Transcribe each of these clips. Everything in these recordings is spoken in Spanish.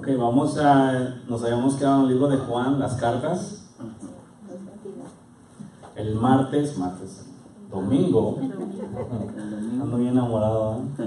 Ok, nos habíamos quedado en el libro de Juan, las cartas. El domingo, ando bien enamorado, ¿eh?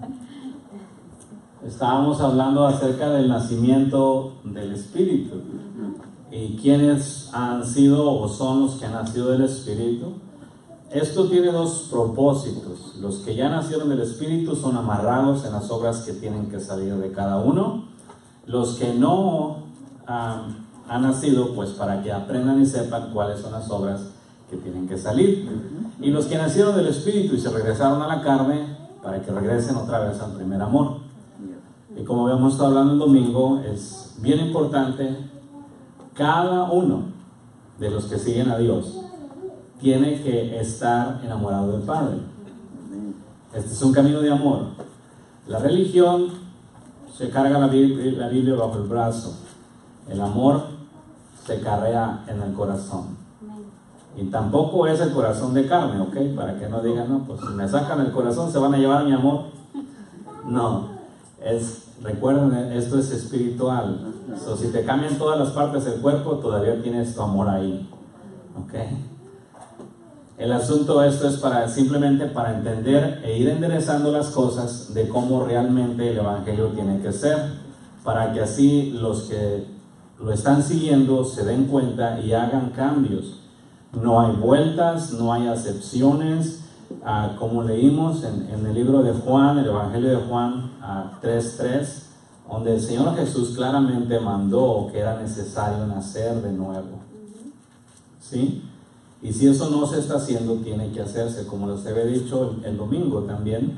Estábamos hablando acerca del nacimiento del Espíritu y quiénes han sido o son los que han nacido del Espíritu. Esto tiene dos propósitos. Los que ya nacieron del Espíritu son amarrados en las obras que tienen que salir de cada uno. Los que no han nacido, pues para que aprendan y sepan cuáles son las obras que tienen que salir. Y los que nacieron del Espíritu y se regresaron a la carne, para que regresen otra vez al primer amor. Y como habíamos estado hablando el domingo, es bien importante, cada uno de los que siguen a Dios tiene que estar enamorado del Padre. Este es un camino de amor. La religión se carga la Biblia bajo el brazo. El amor se carrea en el corazón. Y tampoco es el corazón de carne, ¿ok? Para que no digan, no, pues si me sacan el corazón se van a llevar mi amor. No, recuerden, esto es espiritual. So, si te cambian todas las partes del cuerpo, todavía tienes tu amor ahí, ¿ok? El asunto esto es simplemente para entender e ir enderezando las cosas de cómo realmente el Evangelio tiene que ser, para que así los que lo están siguiendo se den cuenta y hagan cambios. No hay vueltas, no hay acepciones, como leímos en el libro de Juan, el Evangelio de Juan 3:3, donde el Señor Jesús claramente mandó que era necesario nacer de nuevo. ¿Sí? Y si eso no se está haciendo, tiene que hacerse, como les había dicho el domingo también.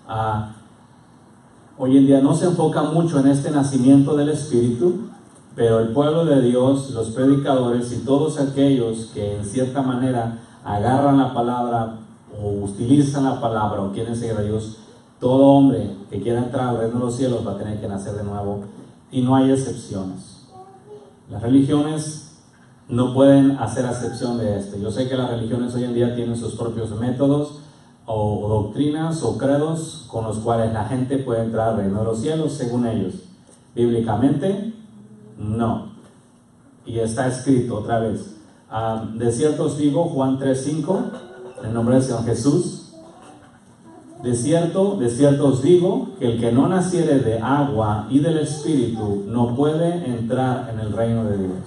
Hoy en día no se enfoca mucho en este nacimiento del Espíritu, pero el pueblo de Dios, los predicadores y todos aquellos que en cierta manera agarran la palabra o utilizan la palabra o quieren seguir a Dios, todo hombre que quiera entrar al reino de los cielos va a tener que nacer de nuevo, y no hay excepciones. Las religiones no pueden hacer excepción de esto. Yo sé que las religiones hoy en día tienen sus propios métodos o doctrinas o credos con los cuales la gente puede entrar al reino de los cielos según ellos. Bíblicamente, no. Y está escrito otra vez. De cierto os digo, Juan 3:5, en nombre del Señor Jesús, de cierto os digo que el que no naciere de agua y del Espíritu no puede entrar en el reino de Dios.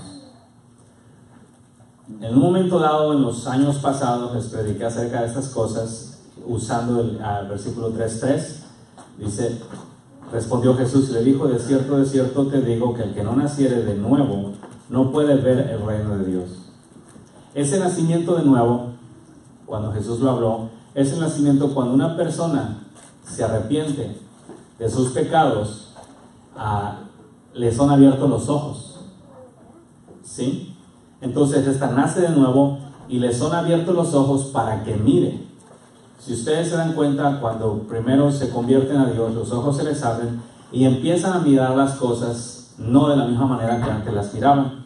En un momento dado, en los años pasados, les prediqué acerca de estas cosas usando el versículo 3:3. Dice: respondió Jesús y le dijo, de cierto te digo que el que no naciere de nuevo no puede ver el reino de Dios. Ese nacimiento de nuevo, cuando Jesús lo habló, es el nacimiento cuando una persona se arrepiente de sus pecados, le son abiertos los ojos. ¿Sí? Entonces esta nace de nuevo y le son abiertos los ojos para que mire. Si ustedes se dan cuenta, cuando primero se convierten a Dios, los ojos se les abren y empiezan a mirar las cosas no de la misma manera que antes las miraban.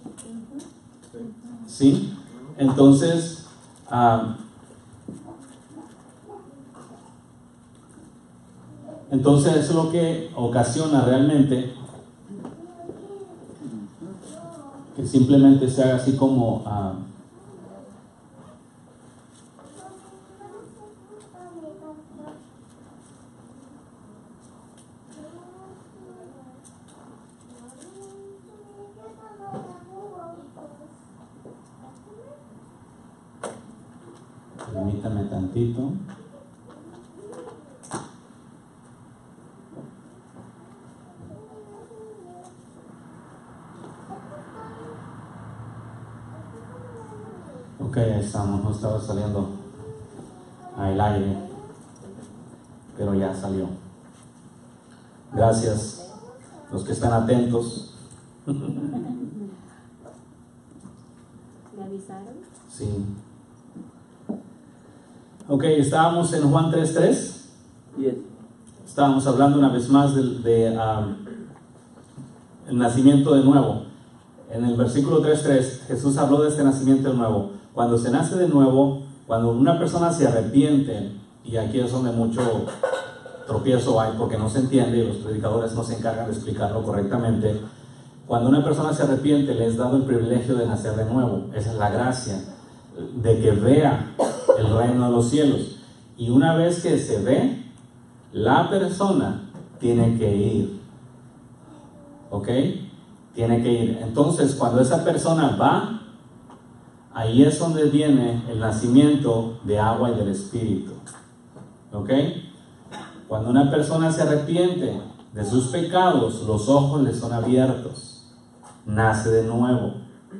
¿Sí? Entonces, eso es lo que ocasiona realmente que simplemente se haga así como permítame tantito. Ok, ahí estamos, no estaba saliendo al aire, pero ya salió. Gracias, los que están atentos. ¿Le avisaron? Sí. Ok, estábamos en Juan 3:3. Estábamos hablando una vez más del el nacimiento de nuevo. En el versículo 3:3, Jesús habló de este nacimiento de nuevo. Cuando se nace de nuevo, cuando una persona se arrepiente, y aquí es donde tropiezo hay porque no se entiende y los predicadores no se encargan de explicarlo correctamente. Cuando una persona se arrepiente, le es dado el privilegio de nacer de nuevo. Esa es la gracia, de que vea el reino de los cielos. Y una vez que se ve, la persona tiene que ir. ¿Ok? Tiene que ir. Entonces, cuando esa persona va, ahí es donde viene el nacimiento de agua y del Espíritu. ¿Ok? Cuando una persona se arrepiente de sus pecados, los ojos le son abiertos. Nace de nuevo.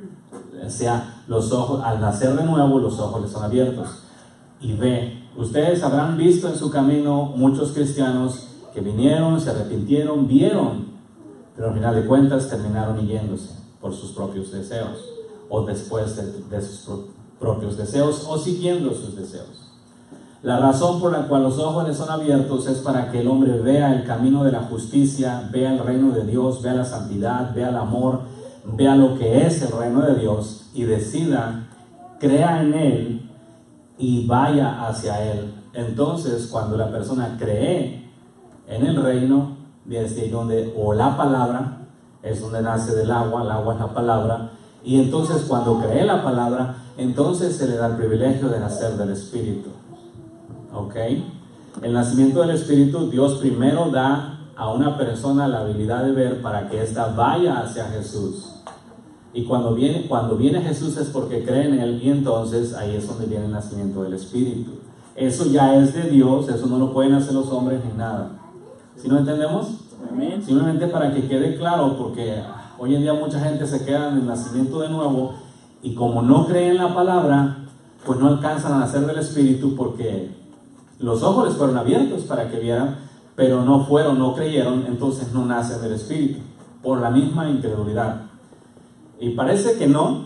O sea, los ojos, al nacer de nuevo, los ojos le son abiertos. Y ve. Ustedes habrán visto en su camino muchos cristianos que vinieron, se arrepintieron, vieron, pero al final de cuentas terminaron yéndose por sus propios deseos, o después de sus propios deseos, o siguiendo sus deseos. La razón por la cual los ojos le son abiertos es para que el hombre vea el camino de la justicia, vea el reino de Dios, vea la santidad, vea el amor, vea lo que es el reino de Dios y decida, crea en él y vaya hacia él. Entonces, cuando la persona cree en el reino, desde donde, o la palabra, es donde nace del agua, el agua es la palabra, y entonces cuando cree la palabra, entonces se le da el privilegio de nacer del Espíritu. ¿Ok? El nacimiento del Espíritu, Dios primero da a una persona la habilidad de ver para que ésta vaya hacia Jesús. Y cuando viene Jesús es porque cree en Él, y entonces ahí es donde viene el nacimiento del Espíritu. Eso ya es de Dios, eso no lo pueden hacer los hombres ni nada. ¿Sí no entendemos? Amén. Simplemente para que quede claro, porque hoy en día mucha gente se queda en el nacimiento de nuevo y como no creen la palabra, pues no alcanzan a nacer del Espíritu porque los ojos les fueron abiertos para que vieran, pero no creyeron, entonces no nacen del Espíritu, por la misma incredulidad. Y parece que no,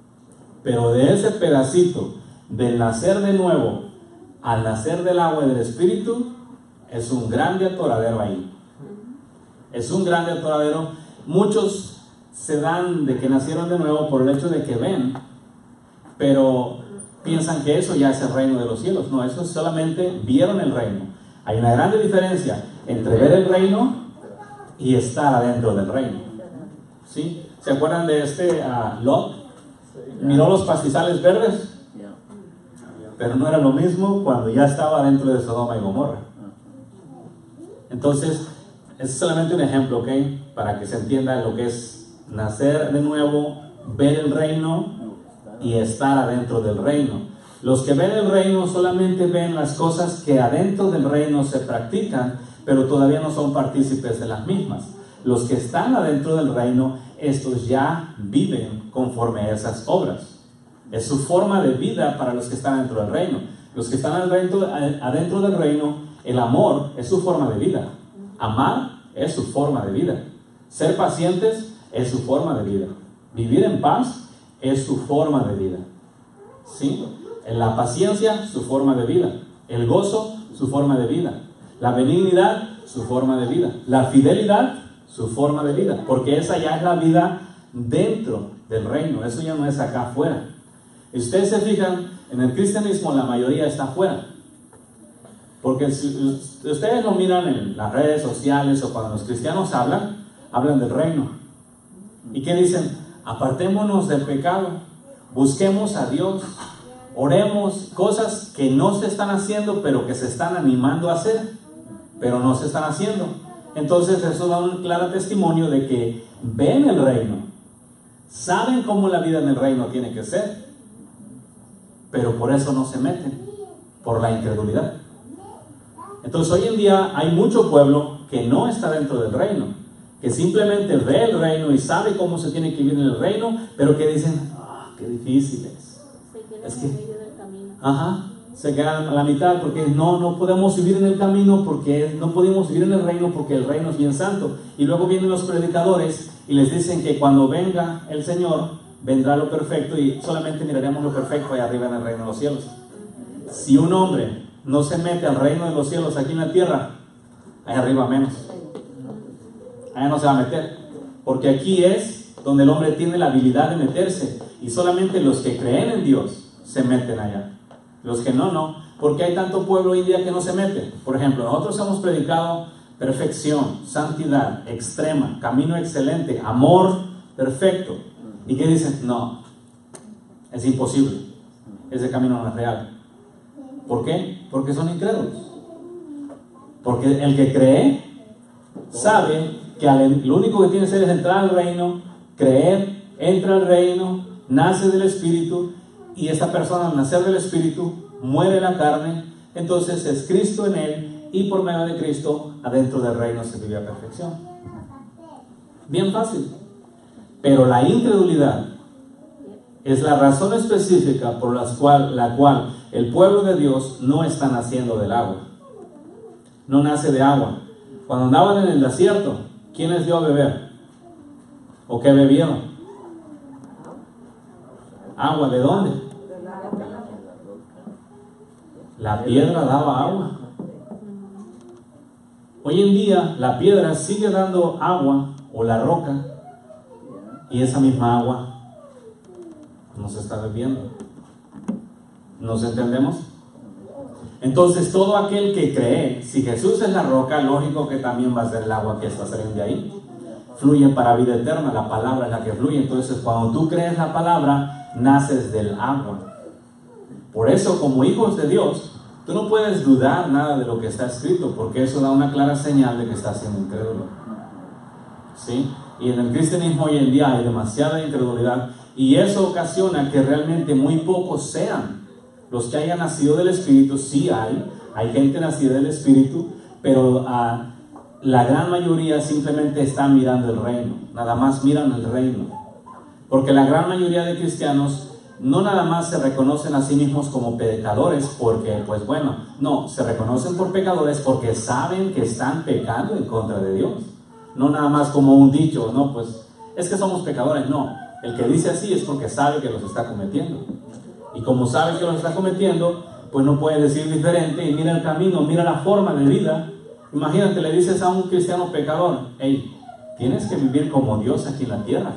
pero de ese pedacito del nacer de nuevo al nacer del agua y del Espíritu, es un grande atoradero ahí. Es un grande atoradero. Muchos se dan de que nacieron de nuevo por el hecho de que ven, pero piensan que eso ya es el reino de los cielos. No, eso solamente vieron el reino. Hay una grande diferencia entre ver el reino y estar adentro del reino. ¿Sí? ¿Se acuerdan de Lot? Miró los pastizales verdes, pero no era lo mismo cuando ya estaba dentro de Sodoma y Gomorra. Entonces, es solamente un ejemplo, ¿ok? Para que se entienda lo que es nacer de nuevo, ver el reino y estar adentro del reino. Los que ven el reino solamente ven las cosas que adentro del reino se practican, pero todavía no son partícipes de las mismas. Los que están adentro del reino, estos ya viven conforme a esas obras. Es su forma de vida para los que están dentro del reino. Los que están adentro del reino, el amor es su forma de vida. Amar es su forma de vida. Ser pacientes es su forma de vida. Vivir en paz es su forma de vida. ¿Sí? En la paciencia, su forma de vida. El gozo, su forma de vida. La benignidad, su forma de vida. La fidelidad, su forma de vida. Porque esa ya es la vida dentro del reino. Eso ya no es acá afuera. Y ustedes se fijan, en el cristianismo la mayoría está afuera. Porque si ustedes lo miran en las redes sociales o cuando los cristianos hablan del reino. ¿Y qué dicen? Apartémonos del pecado, busquemos a Dios, oremos, cosas que no se están haciendo pero que se están animando a hacer, pero no se están haciendo. Entonces eso da un claro testimonio de que ven el reino, saben cómo la vida en el reino tiene que ser, pero por eso no se meten, por la incredulidad. Entonces hoy en día hay mucho pueblo que no está dentro del reino, que simplemente ve el reino y sabe cómo se tiene que vivir en el reino, pero que dicen, qué difícil es. Se quedan en medio del camino. Se quedan a la mitad porque no podemos vivir en el camino, porque no podemos vivir en el reino porque el reino es bien santo. Y luego vienen los predicadores y les dicen que cuando venga el Señor, vendrá lo perfecto y solamente miraremos lo perfecto allá arriba en el reino de los cielos. Si un hombre no se mete al reino de los cielos aquí en la tierra, allá arriba menos. Allá no se va a meter, porque aquí es donde el hombre tiene la habilidad de meterse, y solamente los que creen en Dios se meten allá. Los que no. ¿Por qué hay tanto pueblo hoy en día que no se mete? Por ejemplo, nosotros hemos predicado perfección, santidad extrema, camino excelente, amor perfecto. ¿Y qué dicen? No, es imposible. Ese camino no es real. ¿Por qué? Porque son incrédulos. Porque el que cree sabe que lo único que tiene que hacer es entrar al reino, creer, entra al reino, nace del Espíritu, y esa persona al nacer del Espíritu muere la carne, entonces es Cristo en él, y por medio de Cristo adentro del reino se vive a perfección. Bien fácil. Pero la incredulidad es la razón específica por la cual el pueblo de Dios no está naciendo del agua. No nace de agua. Cuando andaban en el desierto, ¿quién les dio a beber? ¿O qué bebieron? ¿Agua de dónde? La piedra daba agua. Hoy en día la piedra sigue dando agua, o la roca, y esa misma agua no se está bebiendo. ¿Nos entendemos? Entonces todo aquel que cree, si Jesús es la roca, lógico que también va a ser el agua que está saliendo de ahí. Fluye para vida eterna, la palabra es la que fluye. Entonces cuando tú crees la palabra, naces del agua. Por eso, como hijos de Dios, tú no puedes dudar nada de lo que está escrito, porque eso da una clara señal de que estás siendo incrédulo. ¿Sí? Y en el cristianismo hoy en día hay demasiada incredulidad, y eso ocasiona que realmente muy pocos sean los que hayan nacido del Espíritu. Sí hay gente nacida del Espíritu, pero la gran mayoría simplemente están mirando el reino, nada más miran el reino. Porque la gran mayoría de cristianos no nada más se reconocen a sí mismos como pecadores porque, pues bueno, no, se reconocen por pecadores porque saben que están pecando en contra de Dios. No nada más como un dicho, no, pues es que somos pecadores. No, el que dice así es porque sabe que los está cometiendo. Y como sabe que los está cometiendo, pues no puede decir diferente, y mira el camino, mira la forma de vida. Imagínate, le dices a un cristiano pecador: hey, tienes que vivir como Dios aquí en la tierra.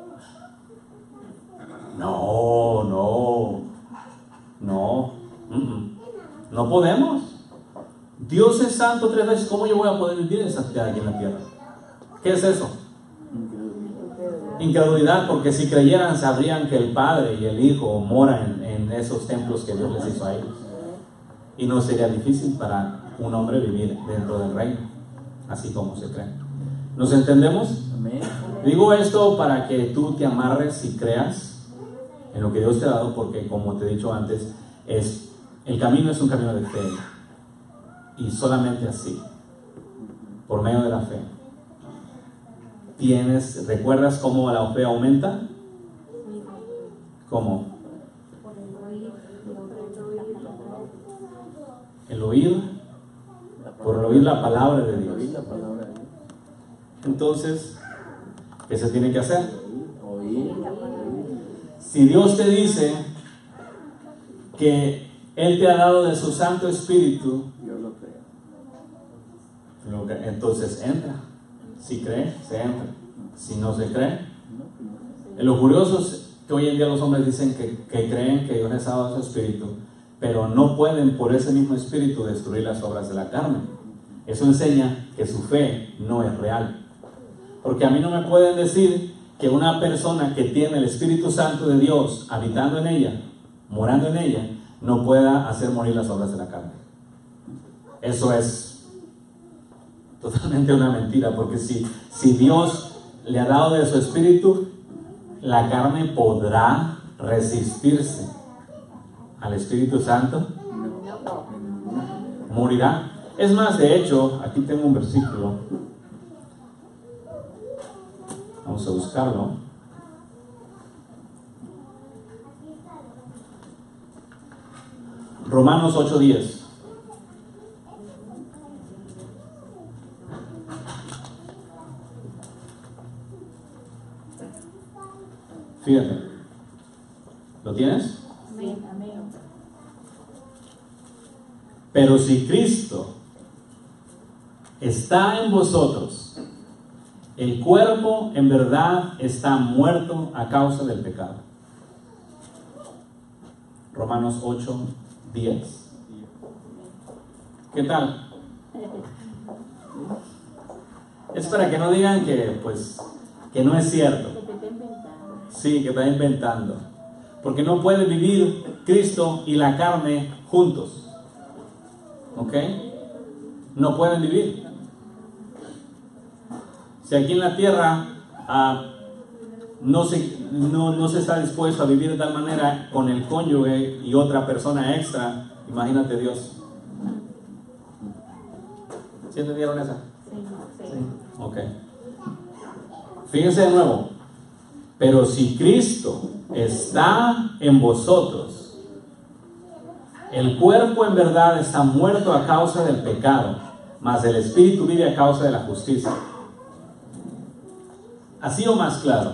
No podemos. Dios es santo 3 veces. ¿Cómo yo voy a poder vivir en santidad aquí en la tierra? ¿Qué es eso? Incredulidad, porque si creyeran sabrían que el Padre y el Hijo moran en esos templos que Dios les hizo a ellos, y no sería difícil para un hombre vivir dentro del reino, así como se cree. ¿Nos entendemos? Amén. Digo esto para que tú te amarres y creas en lo que Dios te ha dado, porque como te he dicho antes, el camino es un camino de fe, y solamente así, por medio de la fe, ¿recuerdas cómo la fe aumenta? ¿Cómo? El oír, por el oír la palabra de Dios. Entonces, ¿qué se tiene que hacer? Si Dios te dice que Él te ha dado de su Santo Espíritu, entonces entra. Si cree, se entra. Si no se cree, lo curioso es que hoy en día los hombres dicen que creen que Dios les ha dado su Espíritu, pero no pueden por ese mismo Espíritu destruir las obras de la carne. Eso enseña que su fe no es real. Porque a mí no me pueden decir que una persona que tiene el Espíritu Santo de Dios habitando en ella, morando en ella, no pueda hacer morir las obras de la carne. Eso es totalmente una mentira, porque si Dios le ha dado de su Espíritu, la carne podrá resistirse al Espíritu Santo. Morirá. Es más, de hecho, aquí tengo un versículo. Vamos a buscarlo. Romanos 8:10. Fíjate. ¿Lo tienes? Amén. Pero si Cristo está en vosotros, el cuerpo en verdad está muerto a causa del pecado. Romanos 8:10. ¿Qué tal? Es para que no digan que, pues, que no es cierto. Que te está inventando. Sí, que está inventando. Porque no puede vivir Cristo y la carne juntos. ¿Ok? No pueden vivir. Si aquí en la tierra no se está dispuesto a vivir de tal manera con el cónyuge y otra persona extra, imagínate Dios. ¿Sí entendieron esa? Sí. Ok. Fíjense de nuevo. Pero si Cristo está en vosotros, el cuerpo en verdad está muerto a causa del pecado, mas el espíritu vive a causa de la justicia. ¿Así o más claro?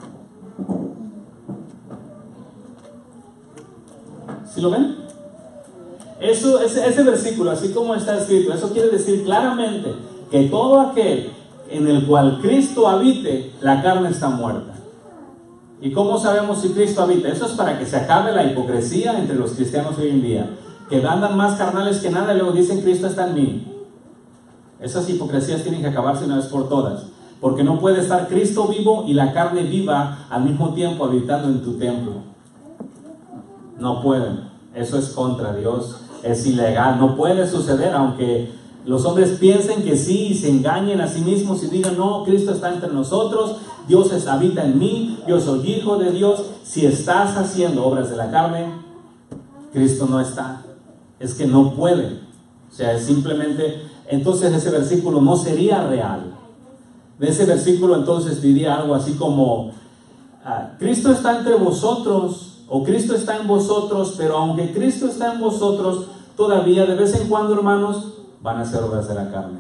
¿Sí lo ven? Ese versículo, así como está escrito, eso quiere decir claramente que todo aquel en el cual Cristo habite, la carne está muerta. ¿Y cómo sabemos si Cristo habita? Eso es para que se acabe la hipocresía entre los cristianos hoy en día, que andan más carnales que nada y luego dicen Cristo está en mí. Esas hipocresías tienen que acabarse una vez por todas, porque no puede estar Cristo vivo y la carne viva al mismo tiempo habitando en tu templo. No pueden. Eso es contra Dios, es ilegal, no puede suceder, aunque los hombres piensen que sí y se engañen a sí mismos y digan, no, Cristo está entre nosotros, Dios habita en mí, yo soy hijo de Dios. Si estás haciendo obras de la carne, Cristo no está. Es que no puede. O sea, es simplemente, entonces ese versículo no sería real. De ese versículo entonces diría algo así como, Cristo está entre vosotros, o Cristo está en vosotros, pero aunque Cristo está en vosotros, todavía de vez en cuando, hermanos, van a hacer obras de la carne.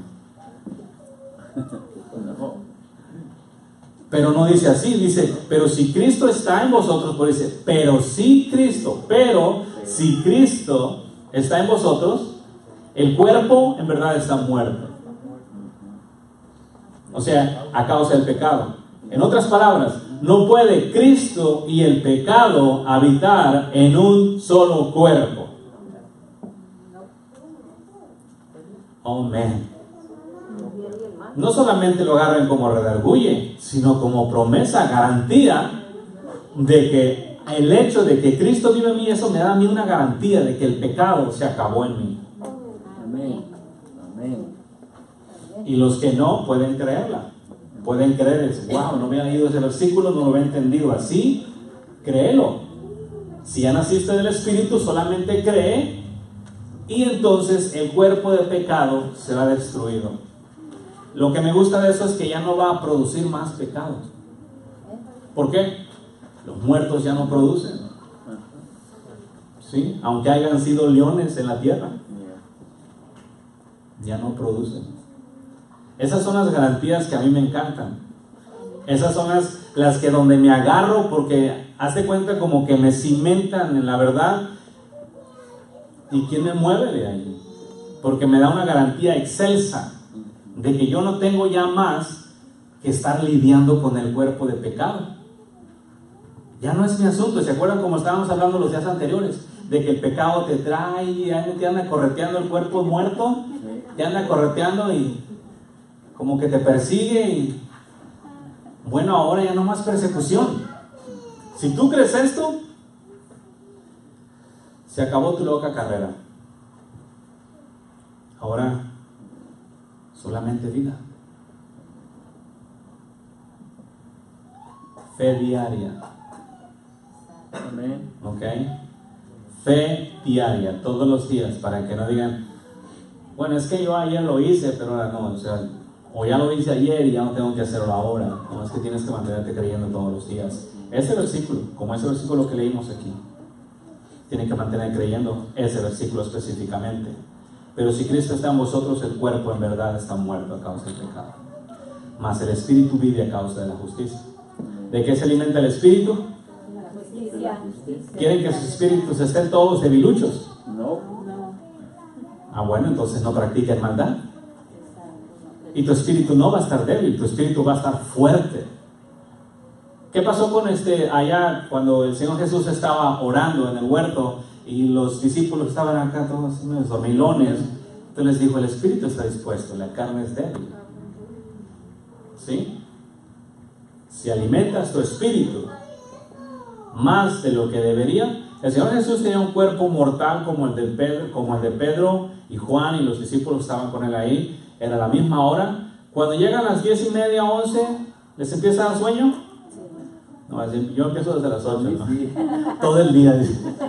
Pero no dice así, dice, pero si Cristo está en vosotros, por dice, pero si Cristo está en vosotros, el cuerpo en verdad está muerto. O sea, a causa del pecado. En otras palabras, no puede Cristo y el pecado habitar en un solo cuerpo. Amén. No solamente lo agarren como redarguye, sino como promesa, garantía de que el hecho de que Cristo vive en mí, eso me da a mí una garantía de que el pecado se acabó en mí. Amén. Amén. Y los que no pueden creerla, pueden creer, es, wow, no me ha leído ese versículo, no lo he entendido así, créelo. Si ya naciste del Espíritu, solamente cree y entonces el cuerpo de pecado será destruido. Lo que me gusta de eso es que ya no va a producir más pecado. ¿Por qué? Los muertos ya no producen. ¿Sí? Aunque hayan sido leones en la tierra, ya no producen. Esas son las garantías que a mí me encantan. Esas son las que donde me agarro, porque hace cuenta como que me cimentan en la verdad. ¿Y quién me mueve de ahí? Porque me da una garantía excelsa de que yo no tengo ya más que estar lidiando con el cuerpo de pecado. Ya no es mi asunto. ¿Se acuerdan como estábamos hablando los días anteriores? De que el pecado te trae, te anda correteando el cuerpo muerto, te anda correteando y como que te persigue y bueno, ahora ya no más persecución. Si tú crees esto, se acabó tu loca carrera. Ahora solamente vida. Fe diaria. Amén. ¿Ok? Fe diaria, todos los días, para que no digan, bueno, es que yo ayer lo hice, pero ahora no, o sea, o ya lo hice ayer y ya no tengo que hacerlo ahora. No, es que tienes que mantenerte creyendo todos los días. Ese versículo, como ese versículo que leímos aquí, tienen que mantener creyendo ese versículo específicamente. Pero si Cristo está en vosotros, el cuerpo en verdad está muerto a causa del pecado, mas el espíritu vive a causa de la justicia. ¿De qué se alimenta el espíritu? La justicia. ¿Quieren que sus espíritus estén todos debiluchos? No. Ah, bueno, entonces no practiquen maldad. Y tu espíritu no va a estar débil, tu espíritu va a estar fuerte. ¿Qué pasó con allá cuando el Señor Jesús estaba orando en el huerto y los discípulos estaban acá todos dormilones? Entonces les dijo, el espíritu está dispuesto, la carne es débil. ¿Sí? Si alimentas tu espíritu más de lo que debería. El Señor Jesús tenía un cuerpo mortal como el de Pedro y Juan, y los discípulos estaban con él ahí. Era la misma hora. Cuando llegan las 10:30, 11, ¿les empieza a dar sueño? No, yo empiezo desde las 8, ¿no? Todo el día.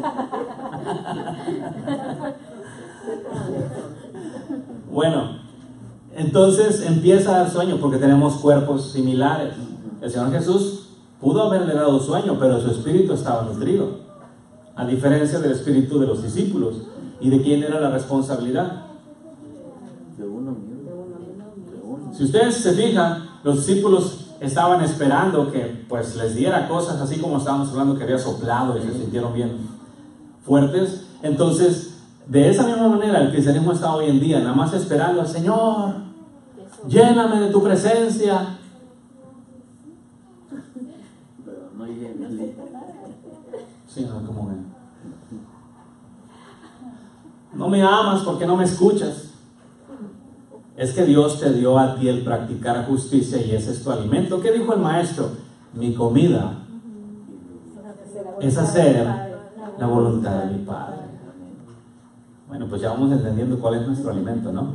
Bueno, entonces empieza a dar sueño porque tenemos cuerpos similares. El Señor Jesús pudo haberle dado sueño, pero su espíritu estaba nutrido, a diferencia del espíritu de los discípulos. ¿Y de quién era la responsabilidad? De uno mismo. Si ustedes se fijan, los discípulos estaban esperando que pues les diera cosas, así como estábamos hablando que había soplado y se sintieron bien fuertes. Entonces, de esa misma manera el cristianismo está hoy en día, nada más esperando al Señor, lléname de tu presencia. Pero no llega. Sí, no, como ven. No me amas porque no me escuchas. Es que Dios te dio a ti el practicar justicia y ese es tu alimento. ¿Qué dijo el maestro? Mi comida es hacer la voluntad de mi Padre. Bueno, pues ya vamos entendiendo cuál es nuestro alimento, ¿no?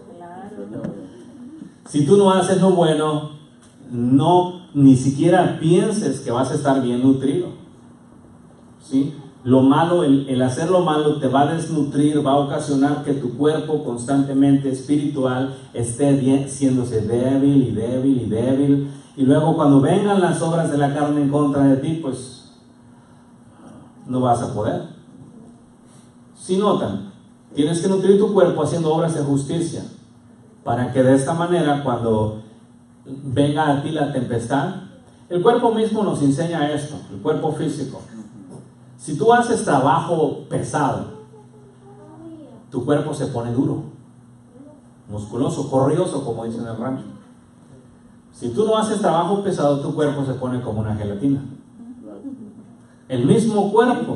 Si tú no haces lo bueno, no ni siquiera pienses que vas a estar bien nutrido. ¿Sí? Lo malo, el hacer lo malo te va a desnutrir, va a ocasionar que tu cuerpo constantemente espiritual esté siéndose débil y débil y débil. Y luego cuando vengan las obras de la carne en contra de ti, pues no vas a poder. Si notan, tienes que nutrir tu cuerpo haciendo obras de justicia, para que de esta manera cuando venga a ti la tempestad, el cuerpo mismo nos enseña esto, el cuerpo físico. Si tú haces trabajo pesado, tu cuerpo se pone duro, musculoso, corrioso, como dicen en el rancho. Si tú no haces trabajo pesado, tu cuerpo se pone como una gelatina. El mismo cuerpo.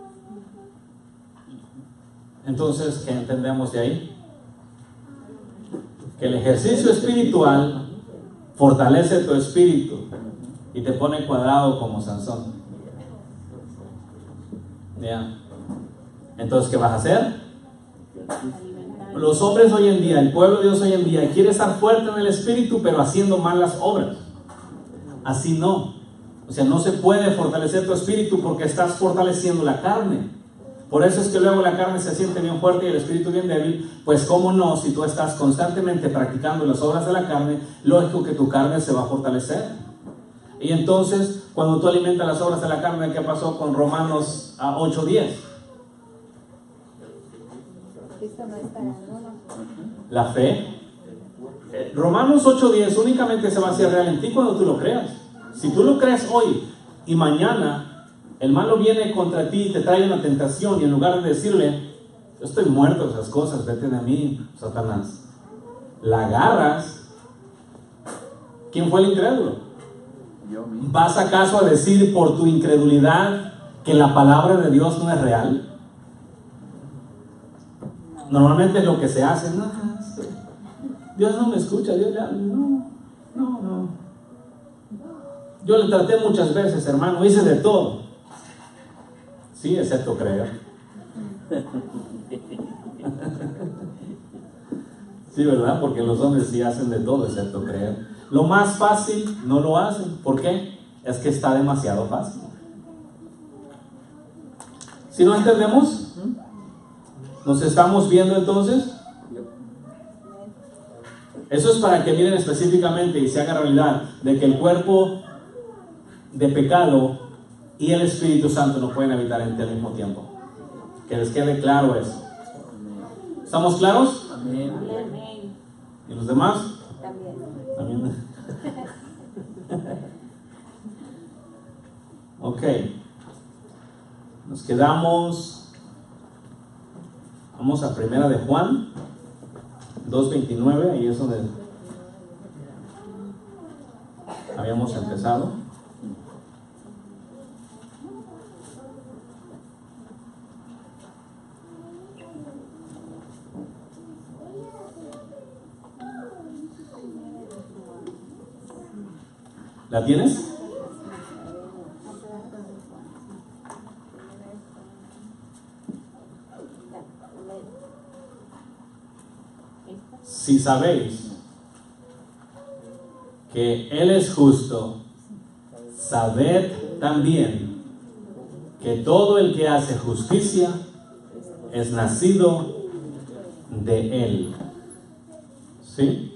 Entonces, ¿qué entendemos de ahí? Que el ejercicio espiritual fortalece tu espíritu y te pone cuadrado como Sansón. ¿Ya? Entonces, ¿qué vas a hacer? Los hombres hoy en día, el pueblo de Dios hoy en día, quiere estar fuerte en el espíritu, pero haciendo malas obras. Así no. O sea, no se puede fortalecer tu espíritu porque estás fortaleciendo la carne. Por eso es que luego la carne se siente bien fuerte y el espíritu bien débil. Pues cómo no, si tú estás constantemente practicando las obras de la carne, lógico que tu carne se va a fortalecer. Y entonces, cuando tú alimentas las obras de la carne, ¿qué pasó con Romanos 8:10? La fe. Romanos 8:10 únicamente se va a hacer real en ti cuando tú lo creas. Si tú lo crees hoy y mañana el malo viene contra ti y te trae una tentación, y en lugar de decirle, yo estoy muerto de esas cosas, vete de mí, Satanás, la agarras, ¿quién fue el incrédulo? ¿Vas acaso a decir por tu incredulidad que la palabra de Dios no es real? Normalmente es lo que se hace. No, Dios no me escucha, Dios ya, no. Yo le traté muchas veces, hermano, hice de todo. Sí, excepto creer. Sí, ¿verdad? Porque los hombres sí hacen de todo excepto creer. Lo más fácil no lo hacen. ¿Por qué? Es que está demasiado fácil. Si no entendemos, ¿nos estamos viendo entonces? Eso es para que miren específicamente y se haga realidad de que el cuerpo de pecado y el Espíritu Santo no pueden habitar en ti al mismo tiempo. Que les quede claro eso. ¿Estamos claros? Amén. ¿Y los demás? También. Ok. Nos quedamos. Vamos a Primera de Juan 2:29. Ahí es donde habíamos empezado. ¿La tienes? Si sabéis que Él es justo, sabed también que todo el que hace justicia es nacido de Él. ¿Sí?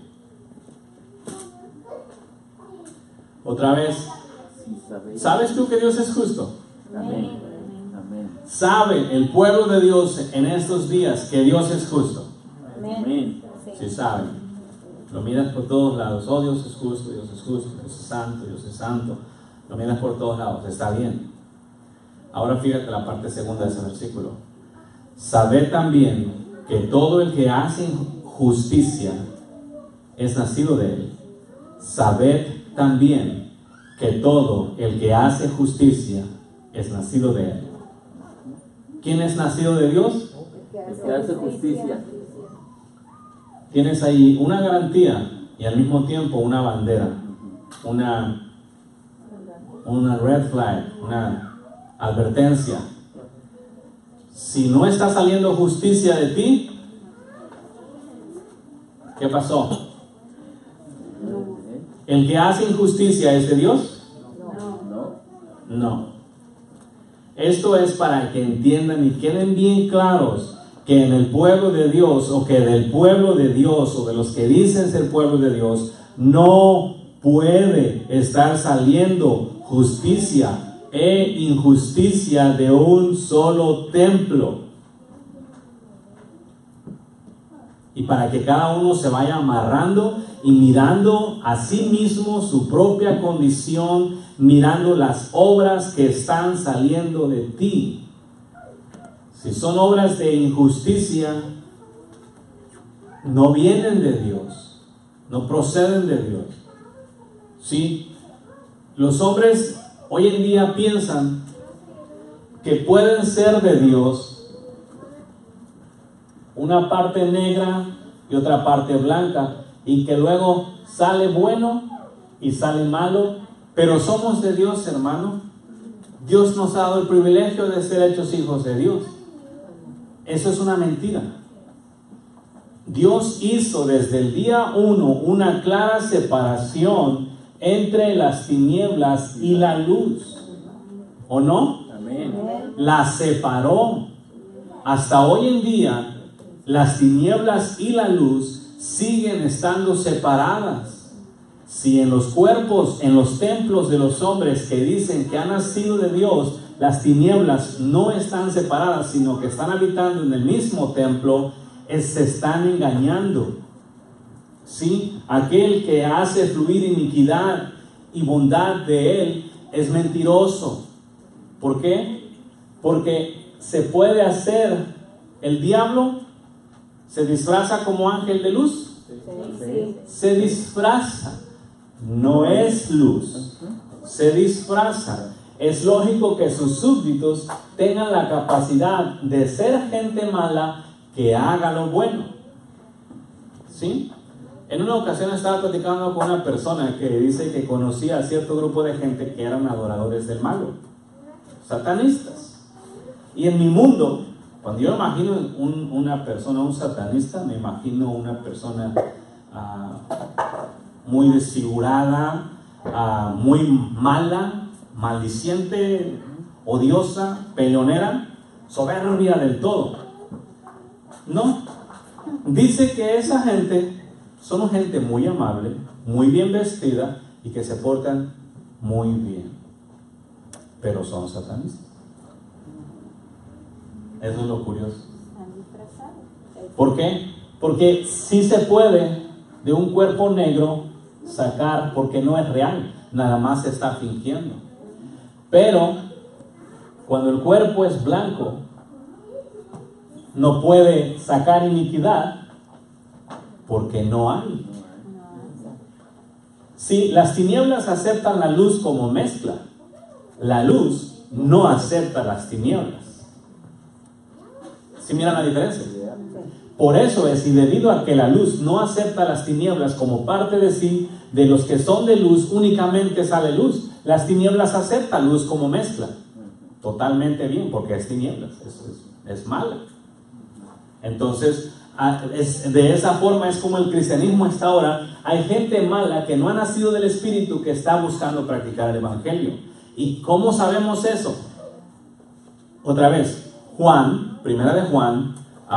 Otra vez, ¿sabes tú que Dios es justo? Amén. Amén. ¿Sabe el pueblo de Dios en estos días que Dios es justo? Amén. Sí saben. Lo miras por todos lados. Oh, Dios es justo, Dios es justo, Dios es santo, Dios es santo. Lo miras por todos lados. Está bien. Ahora fíjate la parte segunda de ese versículo. Sabed también que todo el que hace justicia es nacido de Él. Sabed también que todo el que hace justicia es nacido de Él. ¿Quién es nacido de Dios? El que hace justicia. Tienes ahí una garantía y al mismo tiempo una bandera, una red flag, una advertencia. Si no está saliendo justicia de ti, ¿qué pasó? ¿El que hace injusticia es de Dios? No. Esto es para que entiendan y queden bien claros que en el pueblo de Dios, o que del pueblo de Dios, o de los que dicen ser pueblo de Dios, no puede estar saliendo justicia e injusticia de un solo templo. Y para que cada uno se vaya amarrando y mirando a sí mismo su propia condición, mirando las obras que están saliendo de ti. Si son obras de injusticia, no vienen de Dios, no proceden de Dios. ¿Sí? Los hombres hoy en día piensan que pueden ser de Dios una parte negra y otra parte blanca, y que luego sale bueno y sale malo, pero somos de Dios, hermano. Dios nos ha dado el privilegio de ser hechos hijos de Dios. Eso es una mentira. Dios hizo desde el día 1 una clara separación entre las tinieblas y la luz. ¿O no? Amén. La separó. Hasta hoy en día, las tinieblas y la luz siguen estando separadas. Si en los cuerpos, en los templos de los hombres que dicen que han nacido de Dios, las tinieblas no están separadas, sino que están habitando en el mismo templo, se están engañando. ¿Sí? Aquel que hace fluir iniquidad y bondad de él es mentiroso. ¿Por qué? Porque se puede hacer, el diablo se disfraza como ángel de luz. Se disfraza. No es luz. Se disfraza. Es lógico que sus súbditos tengan la capacidad de ser gente mala que haga lo bueno. ¿Sí? En una ocasión estaba platicando con una persona que dice que conocía a cierto grupo de gente que eran adoradores del malo, satanistas. Y en mi mundo, cuando yo imagino una persona, un satanista, me imagino una persona muy desfigurada, muy mala, maldiciente, odiosa, peleonera, soberbia del todo. No, dice que esa gente son gente muy amable, muy bien vestida y que se portan muy bien, pero son satanistas. Eso es lo curioso. ¿Por qué? Porque sí se puede de un cuerpo negro sacar, porque no es real, nada más se está fingiendo. Pero cuando el cuerpo es blanco, no puede sacar iniquidad porque no hay. Si las tinieblas aceptan la luz como mezcla, la luz no acepta las tinieblas. ¿Sí miran la diferencia? Por eso es, y debido a que la luz no acepta las tinieblas como parte de sí, de los que son de luz únicamente sale luz. Las tinieblas aceptan luz como mezcla. Totalmente bien, porque es tinieblas, es mala. Entonces, de esa forma es como el cristianismo está ahora. Hay gente mala que no ha nacido del Espíritu que está buscando practicar el Evangelio. ¿Y cómo sabemos eso? Otra vez, Juan, primera de Juan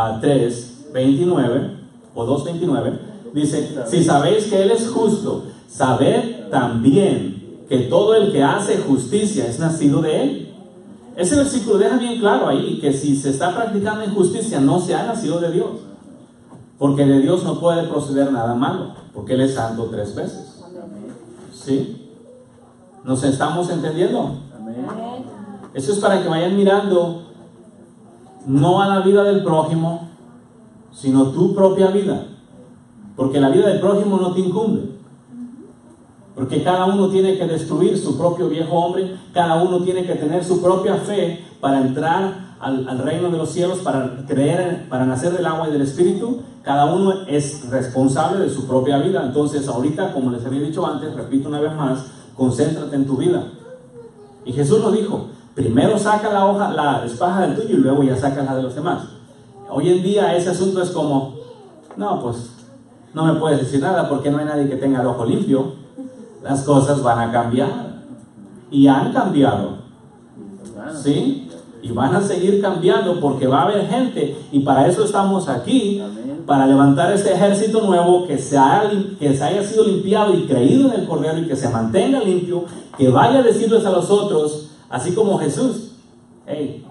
3:29 o 2:29, dice: si sabéis que Él es justo, sabed también que todo el que hace justicia es nacido de Él. Ese versículo deja bien claro ahí que si se está practicando injusticia no se ha nacido de Dios, porque de Dios no puede proceder nada malo, porque Él es santo 3 veces. ¿Sí? ¿Nos estamos entendiendo? Eso es para que vayan mirando no a la vida del prójimo, sino tu propia vida, porque la vida del prójimo no te incumbe. Porque cada uno tiene que destruir su propio viejo hombre, cada uno tiene que tener su propia fe para entrar al reino de los cielos, para creer, para nacer del agua y del Espíritu. Cada uno es responsable de su propia vida. Entonces ahorita, como les había dicho antes, repito una vez más, concéntrate en tu vida. Y Jesús lo dijo: primero saca la espada del tuyo y luego ya sacas la de los demás. Hoy en día ese asunto es como, no, pues no me puedes decir nada porque no hay nadie que tenga el ojo limpio. Las cosas van a cambiar. Y han cambiado. ¿Sí? Y van a seguir cambiando porque va a haber gente. Y para eso estamos aquí. Para levantar este ejército nuevo que se haya sido limpiado y creído en el Cordero y que se mantenga limpio. Que vaya a decirles a los otros, así como Jesús: hey,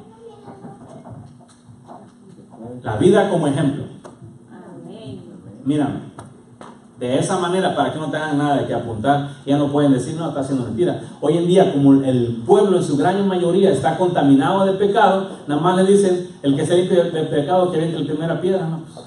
la vida como ejemplo. Mírame. De esa manera, para que no tengan nada de que apuntar, ya no pueden decir, no, está haciendo mentira. Hoy en día, como el pueblo en su gran mayoría está contaminado de pecado, nada más le dicen: el que se limpie del pecado, que aviente la primera piedra. No, pues,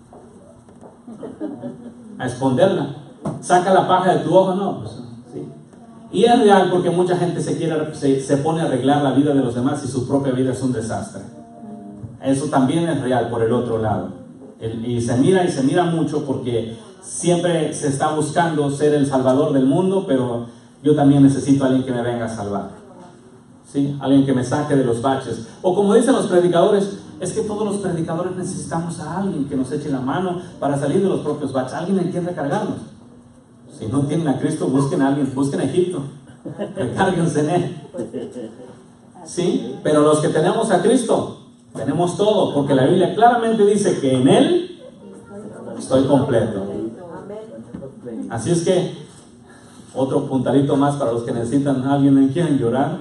a esconderla. Saca la paja de tu ojo. No, pues sí. Y es real, porque mucha gente se pone a arreglar la vida de los demás y su propia vida es un desastre. Eso también es real por el otro lado. Y se mira mucho, porque siempre se está buscando ser el salvador del mundo, pero yo también necesito a alguien que me venga a salvar. ¿Sí? Alguien que me saque de los baches. O como dicen los predicadores, es que todos los predicadores necesitamos a alguien que nos eche la mano para salir de los propios baches, alguien en quien recargarnos. Si no tienen a Cristo, busquen a alguien, busquen a Egipto, recárguense en Él. ¿Sí? Pero los que tenemos a Cristo, tenemos todo, porque la Biblia claramente dice que en Él estoy completo. Así es que, otro puntalito más para los que necesitan a alguien en quien llorar.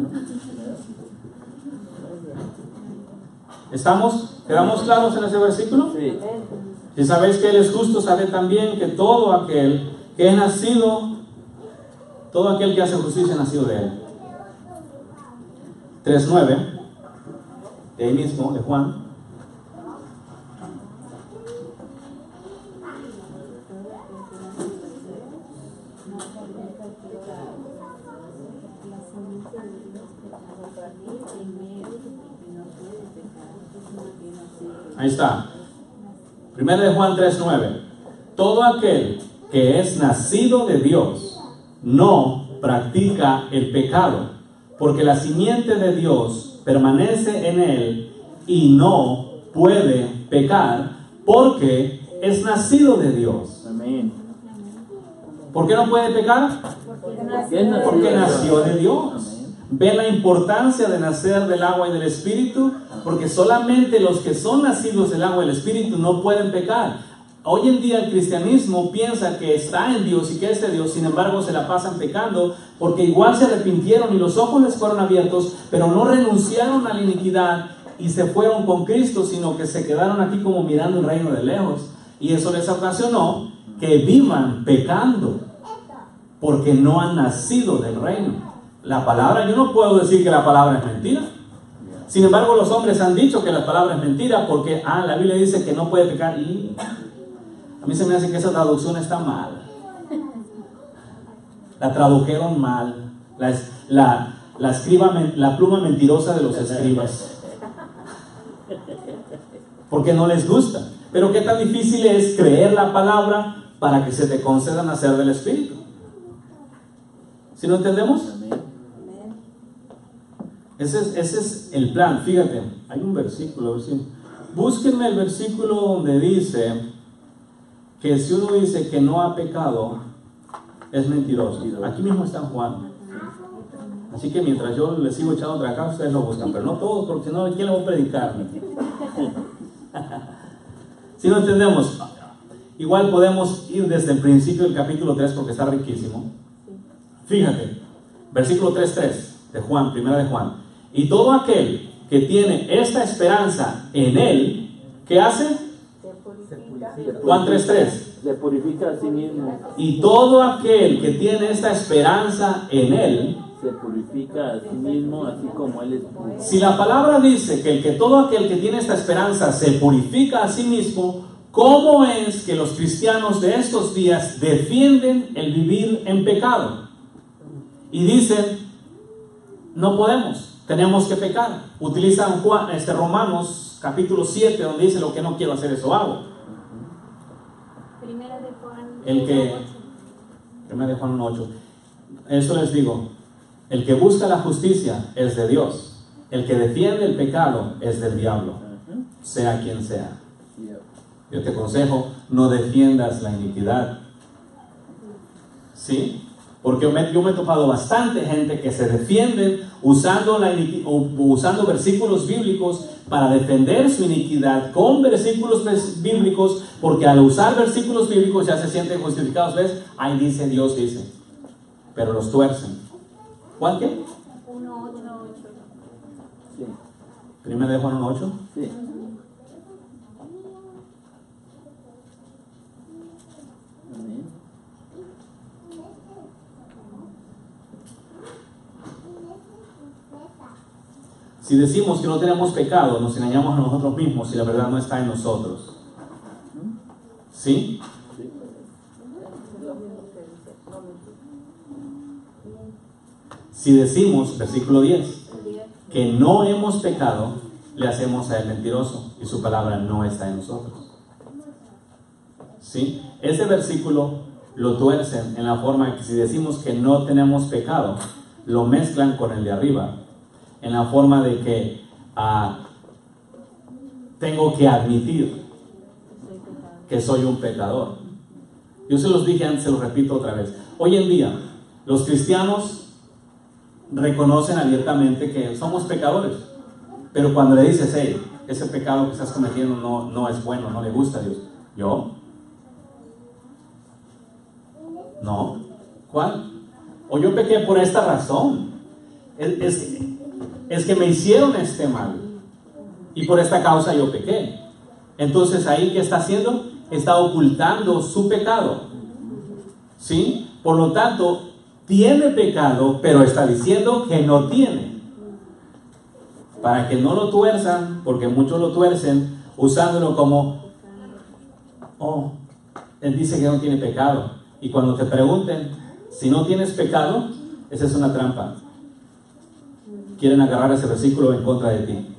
¿Estamos? ¿Quedamos claros en ese versículo? Sí. Si sabéis que Él es justo, sabed también que todo aquel que es nacido, todo aquel que hace justicia es nacido de Él. 3:9, de ahí mismo, de Juan. Ahí está. Primero de Juan 3:9. Todo aquel que es nacido de Dios no practica el pecado, porque la simiente de Dios permanece en él y no puede pecar, porque es nacido de Dios. Amén. ¿Por qué no puede pecar? Porque nació de Dios. ¿Ve la importancia de nacer del agua y del Espíritu? Porque solamente los que son nacidos del agua y del Espíritu no pueden pecar. Hoy en día el cristianismo piensa que está en Dios y que es de Dios, sin embargo se la pasan pecando, porque igual se arrepintieron y los ojos les fueron abiertos, pero no renunciaron a la iniquidad y se fueron con Cristo, sino que se quedaron aquí como mirando el reino de lejos. Y eso les ocasionó que vivan pecando, porque no han nacido del reino. La palabra, yo no puedo decir que la palabra es mentira. Sin embargo, los hombres han dicho que la palabra es mentira porque la Biblia dice que no puede pecar. Y a mí se me hace que esa traducción está mal. La tradujeron mal. La pluma mentirosa de los escribas. Porque no les gusta. Pero qué tan difícil es creer la palabra para que se te conceda nacer del Espíritu. ¿Sí lo entendemos? Amén. Ese es el plan. Fíjate, hay un versículo, a ver si... Búsquenme el versículo donde dice que si uno dice que no ha pecado, es mentiroso. Aquí mismo está en Juan. Así que mientras yo les sigo echando otra acá, ustedes lo buscan, pero no todos, porque si no, ¿quién le va a predicar? Si no entendemos, igual podemos ir desde el principio del capítulo 3 porque está riquísimo. Fíjate, versículo 3:3 de Juan, primera de Juan. Y todo aquel que tiene esta esperanza en Él, ¿qué hace? Juan 3:3. Se purifica a sí mismo. Y todo aquel que tiene esta esperanza en Él, Se purifica a sí mismo, así como Él es puro. si la palabra dice que todo aquel que tiene esta esperanza se purifica a sí mismo, ¿cómo es que los cristianos de estos días defienden el vivir en pecado? Y dicen, no podemos, tenemos que pecar. Utilizan Romanos capítulo 7, donde dice, lo que no quiero hacer, eso hago. Primera de Juan. Primera de Juan 1:8. Eso les digo, el que busca la justicia es de Dios. El que defiende el pecado es del diablo, sea quien sea. Yo te aconsejo, no defiendas la iniquidad. ¿Sí? Porque yo me he topado bastante gente que se defiende usando versículos bíblicos para defender su iniquidad con versículos bíblicos, porque al usar versículos bíblicos ya se sienten justificados. ¿Ves? Ahí dice, Dios dice. Pero los tuercen. ¿Cuál qué? 1:8. Sí. Primera de Juan 1:8. Sí. Amén. Si decimos que no tenemos pecado, nos engañamos a nosotros mismos y la verdad no está en nosotros. ¿Sí? Si decimos, versículo 10, que no hemos pecado, le hacemos a él mentiroso y su palabra no está en nosotros. ¿Sí? Ese versículo lo tuercen en la forma que si decimos que no tenemos pecado, lo mezclan con el de arriba, en la forma de que tengo que admitir que soy un pecador. Yo se los dije antes, se los repito otra vez. Hoy en día, los cristianos reconocen abiertamente que somos pecadores, pero cuando le dices, hey, ese pecado que estás cometiendo no es bueno, no le gusta a Dios. ¿Yo? No. ¿Cuál? O yo pequé por esta razón. Es que me hicieron este mal y por esta causa yo pequé. Entonces ahí, ¿qué está haciendo? Está ocultando su pecado. ¿Sí? Por lo tanto, tiene pecado, pero está diciendo que no tiene. Para que no lo tuerzan, porque muchos lo tuercen usándolo como, oh, él dice que no tiene pecado. Y cuando te pregunten si no tienes pecado, esa es una trampa. Quieren agarrar ese versículo en contra de ti.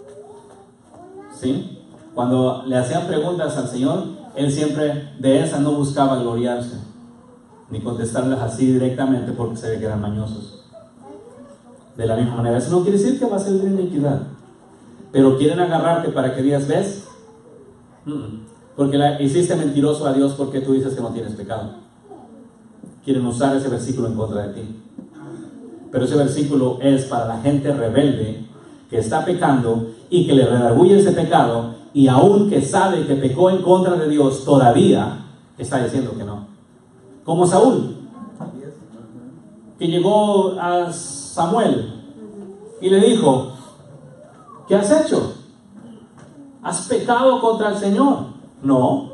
¿Sí? Cuando le hacían preguntas al Señor, Él siempre de esa no buscaba gloriarse, ni contestarlas así directamente porque se ve que eran mañosos. De la misma manera, eso no quiere decir que va a ser de iniquidad, pero quieren agarrarte para que digas, ¿ves? Porque hiciste mentiroso a Dios porque tú dices que no tienes pecado. Quieren usar ese versículo en contra de ti. Pero ese versículo es para la gente rebelde que está pecando y que le redarguye ese pecado, y aun que sabe que pecó en contra de Dios, todavía está diciendo que no. Como Saúl, que llegó a Samuel y le dijo, ¿qué has hecho? ¿Has pecado contra el Señor? No.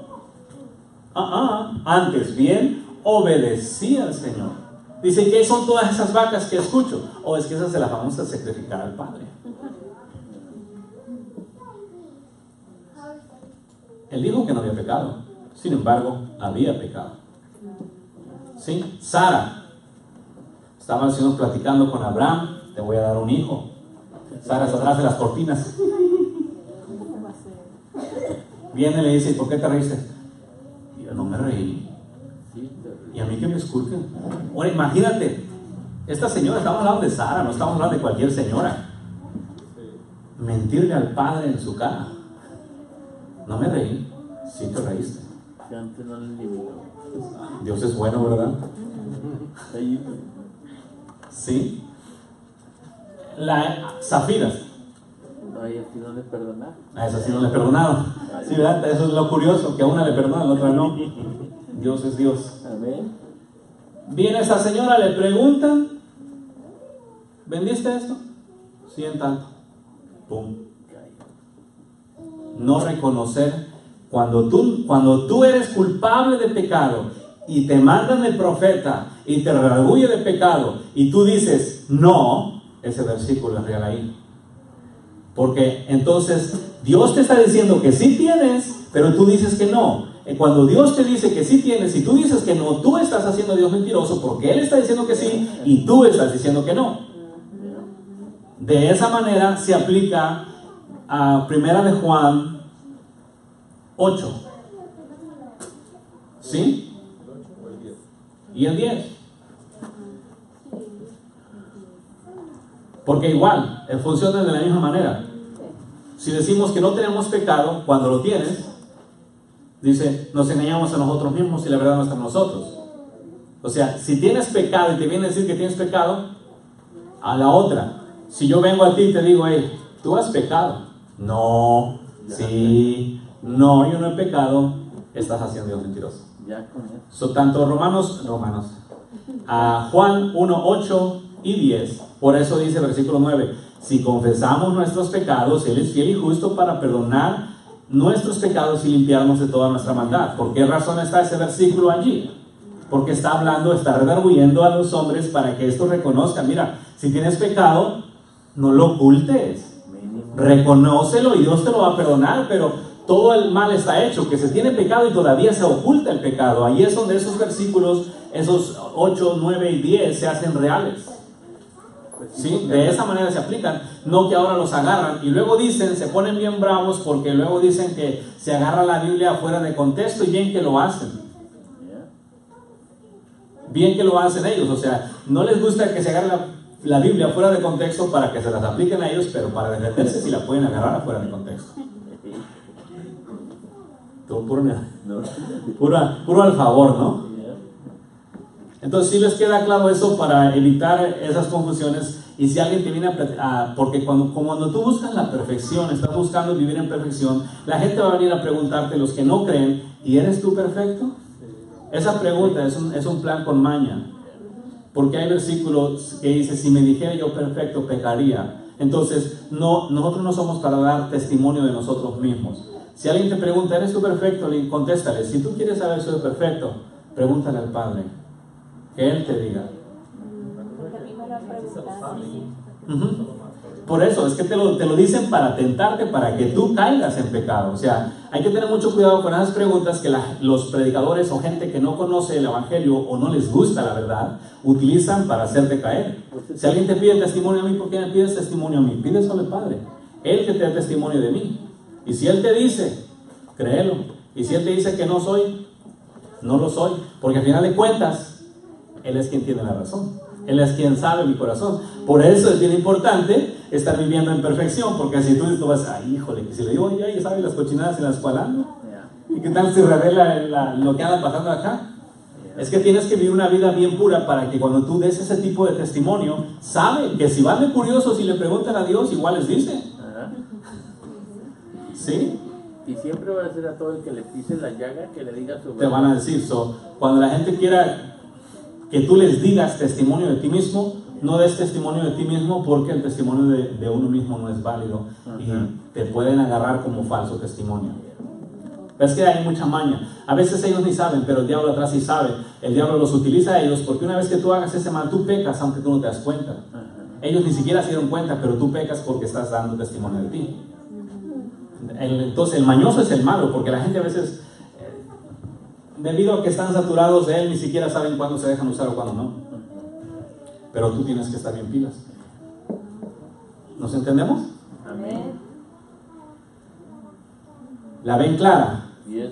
Antes bien, obedecí al Señor. Dice, ¿qué son todas esas vacas que escucho? O es que esas se las vamos a sacrificar al Padre. Él dijo que no había pecado. Sin embargo, había pecado. ¿Sí? Sara. Estaba el Señor platicando con Abraham. Te voy a dar un hijo. Sara está atrás de las cortinas. Viene y le dice, ¿por qué te reíste? Y yo, no me reí. Sí, Y a mí que me esculquen. Ahora imagínate, esta señora, estamos hablando de Sara, no estamos hablando de cualquier señora. Mentirle al padre en su cara. No me reí. Sí te reíste. que antes no le limitó. Dios es bueno, ¿verdad? Ahí, Sí. Zafiras. ahí así no le perdonaron. A esa sí no le perdonaron. Sí, ¿verdad? Eso es lo curioso, que a una le perdonan, a la otra no. Dios es Dios. Amén. Viene esa señora, le preguntan, ¿vendiste esto? Sí, en tanto. Pum. No reconocer cuando tú eres culpable de pecado y te mandan el profeta y te redarguye de pecado y tú dices no, ese versículo es real ahí. Porque entonces Dios te está diciendo que sí tienes, pero tú dices que no. Y cuando Dios te dice que sí tienes y tú dices que no, tú estás haciendo a Dios mentiroso porque Él está diciendo que sí y tú estás diciendo que no. De esa manera se aplica a 1 de Juan 8. ¿Sí? Y el 10. Porque igual, funciona de la misma manera. Si decimos que no tenemos pecado, cuando lo tienes, dice, nos engañamos a nosotros mismos y la verdad no está en nosotros. O sea, si tienes pecado y te viene a decir que tienes pecado, a la otra. Si yo vengo a ti y te digo, hey, tú has pecado. No, sí, no, yo no he pecado. Estás haciendo Dios mentiroso. Ya con eso. So, tanto Romanos, a Juan 1, 8 y 10. Por eso dice el versículo 9, si confesamos nuestros pecados, Él es fiel y justo para perdonar nuestros pecados y limpiarnos de toda nuestra maldad. ¿Por qué razón está ese versículo allí? Porque está hablando, está redarguyendo a los hombres para que esto reconozcan. Mira, si tienes pecado, no lo ocultes. Reconócelo y Dios te lo va a perdonar, pero todo el mal está hecho, que se tiene pecado y todavía se oculta el pecado. Ahí es donde esos versículos, esos 8, 9 y 10 se hacen reales. ¿Sí? De esa manera se aplican, no que ahora los agarran y luego dicen, se ponen bien bravos porque luego dicen que se agarra la Biblia fuera de contexto y bien que lo hacen. Bien que lo hacen ellos, o sea, no les gusta que se agarre la Biblia fuera de contexto para que se las apliquen a ellos, pero para defenderse si la pueden agarrar fuera de contexto. Todo puro al favor, ¿no? Entonces sí les queda claro eso para evitar esas confusiones. Y si alguien te viene porque cuando tú buscas la perfección, estás buscando vivir en perfección, la gente va a venir a preguntarte, los que no creen, ¿y eres tú perfecto? Esa pregunta es un plan con maña, porque hay versículos que dice, si me dijera yo perfecto, pecaría. Entonces nosotros no somos para dar testimonio de nosotros mismos. Si alguien te pregunta, ¿eres tú perfecto? Contéstale. Si tú quieres saber si soy perfecto, pregúntale al Padre, que Él te diga. Por eso, es que te lo dicen para tentarte, para que tú caigas en pecado. O sea, hay que tener mucho cuidado con esas preguntas que los predicadores o gente que no conoce el Evangelio o no les gusta la verdad, utilizan para hacerte caer. Si alguien te pide testimonio a mí, ¿por qué me pides testimonio a mí? Pídeselo al Padre, Él que te da testimonio de mí. Y si Él te dice, créelo. Y si Él te dice que no soy, no lo soy. Porque al final de cuentas, Él es quien tiene la razón. Él es quien sabe mi corazón. Por eso es bien importante estar viviendo en perfección. Porque si tú vas, ay, híjole, que si le digo, ya sabe las cochinadas en las cuales ando. ¿Y qué tal si revela lo que anda pasando acá? Es que tienes que vivir una vida bien pura para que cuando tú des ese tipo de testimonio, saben que si van de curiosos y le preguntan a Dios, igual les dice. ¿Sí? Y siempre va a ser a todo el que le pise la llaga que le diga su verdad. Te van a decir, cuando la gente quiera que tú les digas testimonio de ti mismo, no des testimonio de ti mismo porque el testimonio de uno mismo no es válido. Y te pueden agarrar como falso testimonio. Es que hay mucha maña. A veces ellos ni saben, pero el diablo atrás sí sabe. El diablo los utiliza a ellos porque una vez que tú hagas ese mal, tú pecas aunque tú no te das cuenta. Ellos ni siquiera se dieron cuenta, pero tú pecas porque estás dando testimonio de ti. Entonces el mañoso es el malo, porque la gente a veces, debido a que están saturados de él, ni siquiera saben cuándo se dejan usar o cuándo no. Pero tú tienes que estar bien pilas. ¿Nos entendemos? Amén. ¿La ven clara? Yes.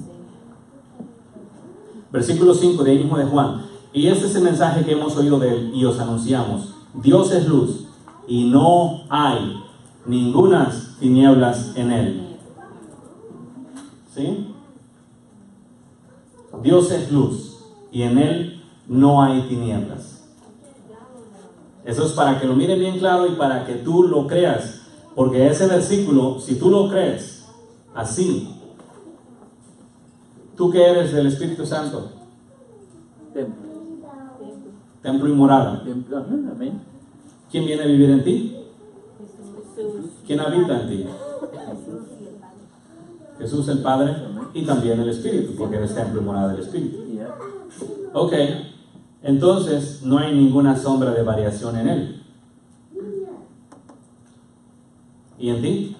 Versículo 5 de ahí mismo de Juan. Y este es el mensaje que hemos oído de él y os anunciamos. Dios es luz y no hay ningunas tinieblas en él. ¿Sí? Dios es luz y en él no hay tinieblas. Eso es para que lo miren bien claro y para que tú lo creas. Porque ese versículo, si tú lo crees así, ¿tú qué eres del Espíritu Santo? Templo. Templo y morada. Templo. Ajá, amén. ¿Quién viene a vivir en ti? Jesús. ¿Quién habita en ti? Jesús el Padre y también el Espíritu, porque eres templo y morada del Espíritu. Yeah. Ok, entonces no hay ninguna sombra de variación en él. ¿Y en ti?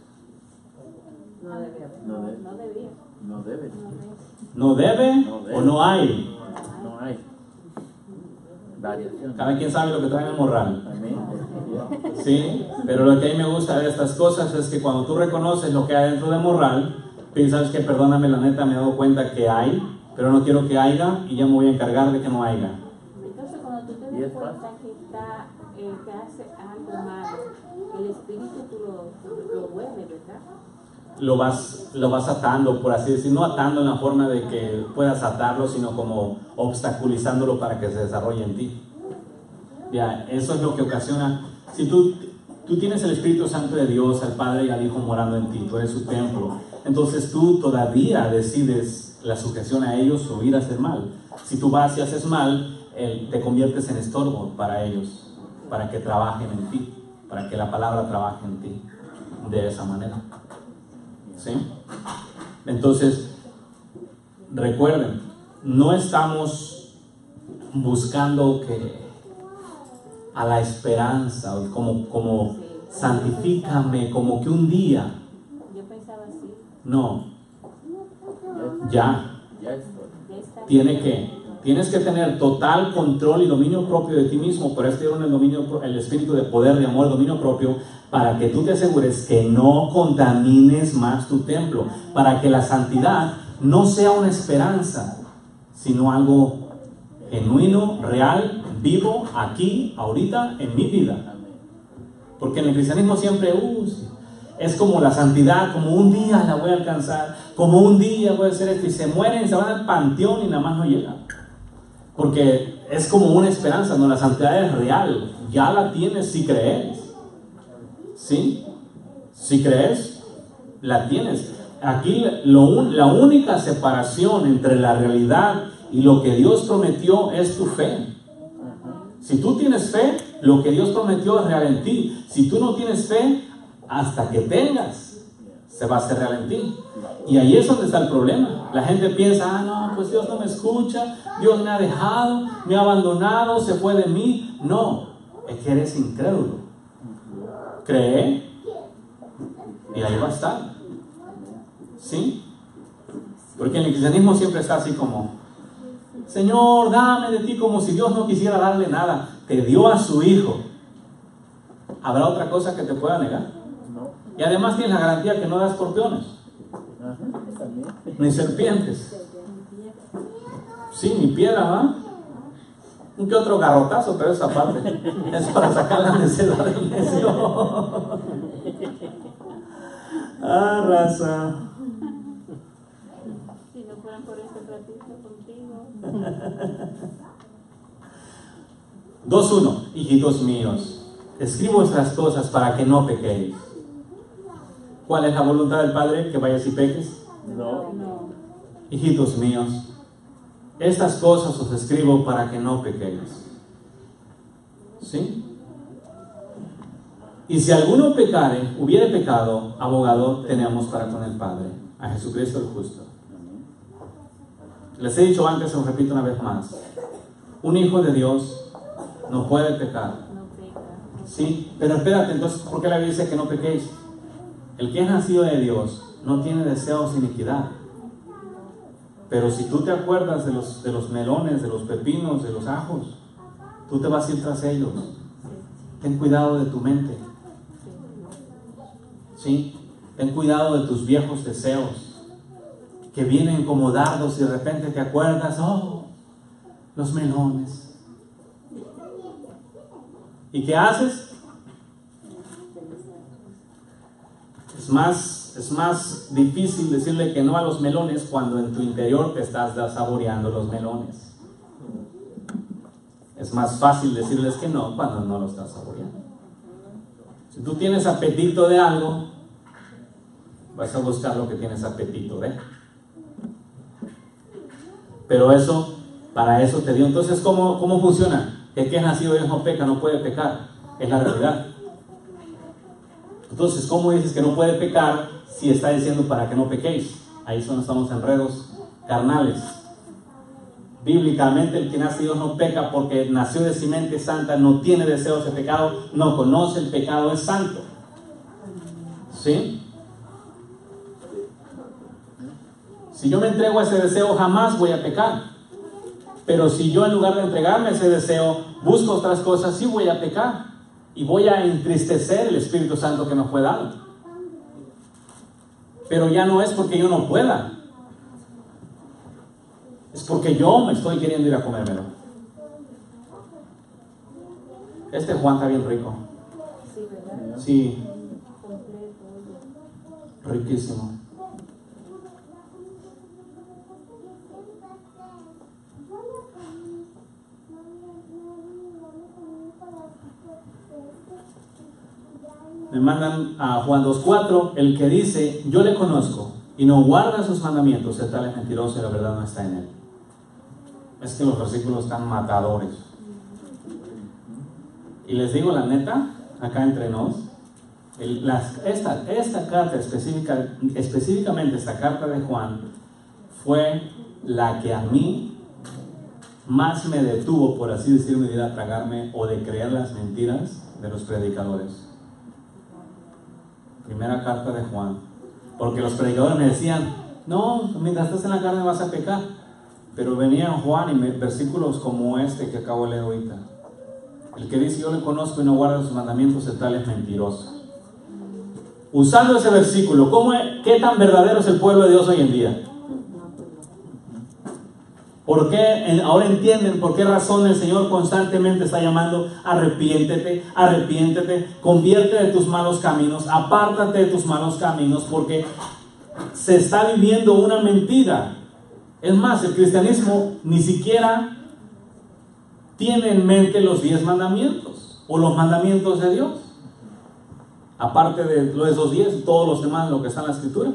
No debía. No debe. No debía. No debe. ¿No debe No debe. o no hay? No hay. Variación. Cada quien sabe lo que trae en el morral. Amén. Yeah. Sí, pero lo que a mí me gusta de estas cosas es que cuando tú reconoces lo que hay dentro del morral, piensas que perdóname, la neta me he dado cuenta que hay, pero no quiero que haya y ya me voy a encargar de que no haya. Entonces, cuando tú te Y das es cuenta que hace algo malo, el espíritu tú lo huele, ¿verdad? Lo vas atando, por así decir, no atando en la forma de que puedas atarlo, sino como obstaculizándolo para que se desarrolle en ti. Ya, eso es lo que ocasiona. Si tú tienes el Espíritu Santo de Dios, al Padre y al Hijo morando en ti, tú eres su templo, entonces tú todavía decides la sujeción a ellos o ir a hacer mal. Si tú vas y haces mal, te conviertes en estorbo para ellos, para que trabajen en ti, para que la palabra trabaje en ti de esa manera. ¿Sí? Entonces, recuerden, no estamos buscando que a la esperanza, como santifícame, como que un día. Yo pensaba así. No, ya. Ya estoy. Ya está. Tienes que tener total control y dominio propio de ti mismo. Por eso dieron el espíritu de poder, de amor, dominio propio, para que tú te asegures que no contamines más tu templo, para que la santidad no sea una esperanza, sino algo genuino, real, vivo, aquí, ahorita, en mi vida. Porque en el cristianismo siempre es como la santidad, como un día la voy a alcanzar, como un día voy a hacer esto, y se mueren, se van al panteón y nada más no llegan. Porque es como una esperanza, no, la santidad es real, ya la tienes si crees. ¿Sí? Si crees, la tienes. Aquí la única separación entre la realidad y lo que Dios prometió es tu fe. Si tú tienes fe, lo que Dios prometió es real en ti. Si tú no tienes fe, hasta que tengas, se va a hacer real en ti. Y ahí es donde está el problema. La gente piensa, no, pues Dios no me escucha, Dios me ha dejado, me ha abandonado, se fue de mí. No, es que eres incrédulo. Cree y ahí va a estar. ¿Sí? Porque en el cristianismo siempre está así como, Señor, dame de ti, como si Dios no quisiera darle nada. Te dio a su Hijo. ¿Habrá otra cosa que te pueda negar? No. Y además tienes la garantía que no da escorpiones, Ajá. También. ni serpientes. Sí, ni piedra, ¿va? Un que otro garrotazo, pero esa parte es para sacar la necedad del necio. Ah, raza. Si no fueran por este ratito contigo. 2:1. Hijitos míos, escribo estas cosas para que no pequéis. ¿Cuál es la voluntad del Padre? Que vayas y peques. No. No. Hijitos míos, estas cosas os escribo para que no pequéis. ¿Sí? Y si alguno pecare, hubiere pecado, abogado tenemos para con el Padre, a Jesucristo el justo. Les he dicho antes, se lo repito una vez más. Un hijo de Dios no puede pecar. No peca. Sí, pero espérate, entonces, ¿por qué la Biblia dice que no pequéis? El que es nacido de Dios no tiene deseos de iniquidad. Pero si tú te acuerdas de los melones, de los pepinos, de los ajos, tú te vas a ir tras ellos. Ten cuidado de tu mente. ¿Sí? Ten cuidado de tus viejos deseos que vienen como dardos y de repente te acuerdas, oh, los melones. ¿Y qué haces? Es más difícil decirle que no a los melones cuando en tu interior te estás saboreando los melones. Es más fácil decirles que no cuando no lo estás saboreando. Si tú tienes apetito de algo, vas a buscar lo que tienes apetito de. Pero eso, para eso te dio. Entonces, ¿cómo funciona? El que es nacido de Dios no peca, no puede pecar. Es la realidad. Entonces, ¿cómo dices que no puede pecar si está diciendo para que no pequéis? Ahí son estamos enredos carnales. Bíblicamente, el que nace de Dios no peca porque nació de simiente santa, no tiene deseos de pecado, no conoce el pecado, es santo. ¿Sí? Si yo me entrego a ese deseo, jamás voy a pecar. Pero si yo, en lugar de entregarme a ese deseo, busco otras cosas, sí voy a pecar. Y voy a entristecer el Espíritu Santo que me fue dado. Pero ya no es porque yo no pueda. Es porque yo me estoy queriendo ir a comérmelo. Este Juan está bien rico. Sí, ¿verdad? Sí, Completo. riquísimo. Me mandan a Juan 2:4, el que dice, yo le conozco y no guarda sus mandamientos, el tal es mentiroso y la verdad no está en él. Es que los versículos están matadores. Y les digo la neta, acá entre nos, esta carta específicamente esta carta de Juan, fue la que a mí más me detuvo, por así decirlo, de ir a tragarme o de creer las mentiras de los predicadores. Primera carta de Juan. Porque los predicadores me decían, no, mientras estás en la carne vas a pecar. Pero venía Juan y versículos como este que acabo de leer ahorita. El que dice, yo le conozco y no guarda sus mandamientos, el tal es mentiroso. Usando ese versículo, ¿qué tan verdadero es el pueblo de Dios hoy en día? ¿Por qué? Ahora entienden por qué razón el Señor constantemente está llamando, arrepiéntete, arrepiéntete, convierte de tus malos caminos, apártate de tus malos caminos, porque se está viviendo una mentira. Es más, el cristianismo ni siquiera tiene en mente los 10 mandamientos o los mandamientos de Dios. Aparte de esos 10, todos los demás, lo que está en la Escritura.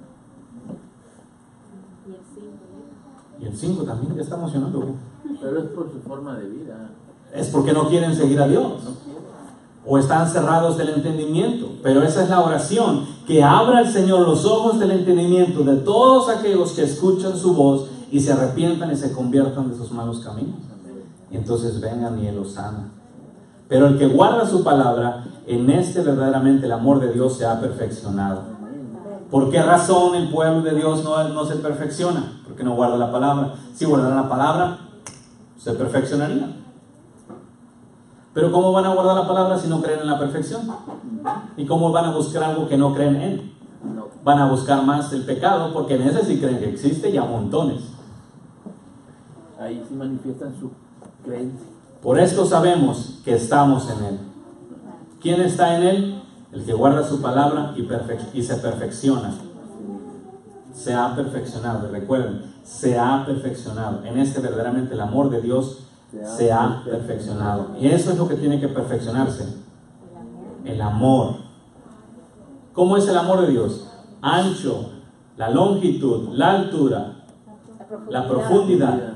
Y el 5 también, ya está emocionando. Pero es por su forma de vida. Es porque no quieren seguir a Dios. O están cerrados del entendimiento. Pero esa es la oración. Que abra el Señor los ojos del entendimiento de todos aquellos que escuchan su voz y se arrepientan y se conviertan de sus malos caminos. Y entonces vengan y Él los sana. Pero el que guarda su palabra, en este verdaderamente el amor de Dios se ha perfeccionado. ¿Por qué razón el pueblo de Dios no se perfecciona? Porque no guarda la palabra. Si guardaran la palabra, se perfeccionaría. Pero ¿cómo van a guardar la palabra si no creen en la perfección? ¿Y cómo van a buscar algo que no creen en? Van a buscar más el pecado, porque en ese sí creen que existe y a montones. Ahí sí manifiestan su creencia. Por esto sabemos que estamos en Él. ¿Quién está en Él? El que guarda su palabra y se perfecciona. Se ha perfeccionado. Recuerden, se ha perfeccionado. En este verdaderamente el amor de Dios se ha perfeccionado. Y eso es lo que tiene que perfeccionarse. El amor. ¿Cómo es el amor de Dios? Ancho, la longitud, la altura, la profundidad,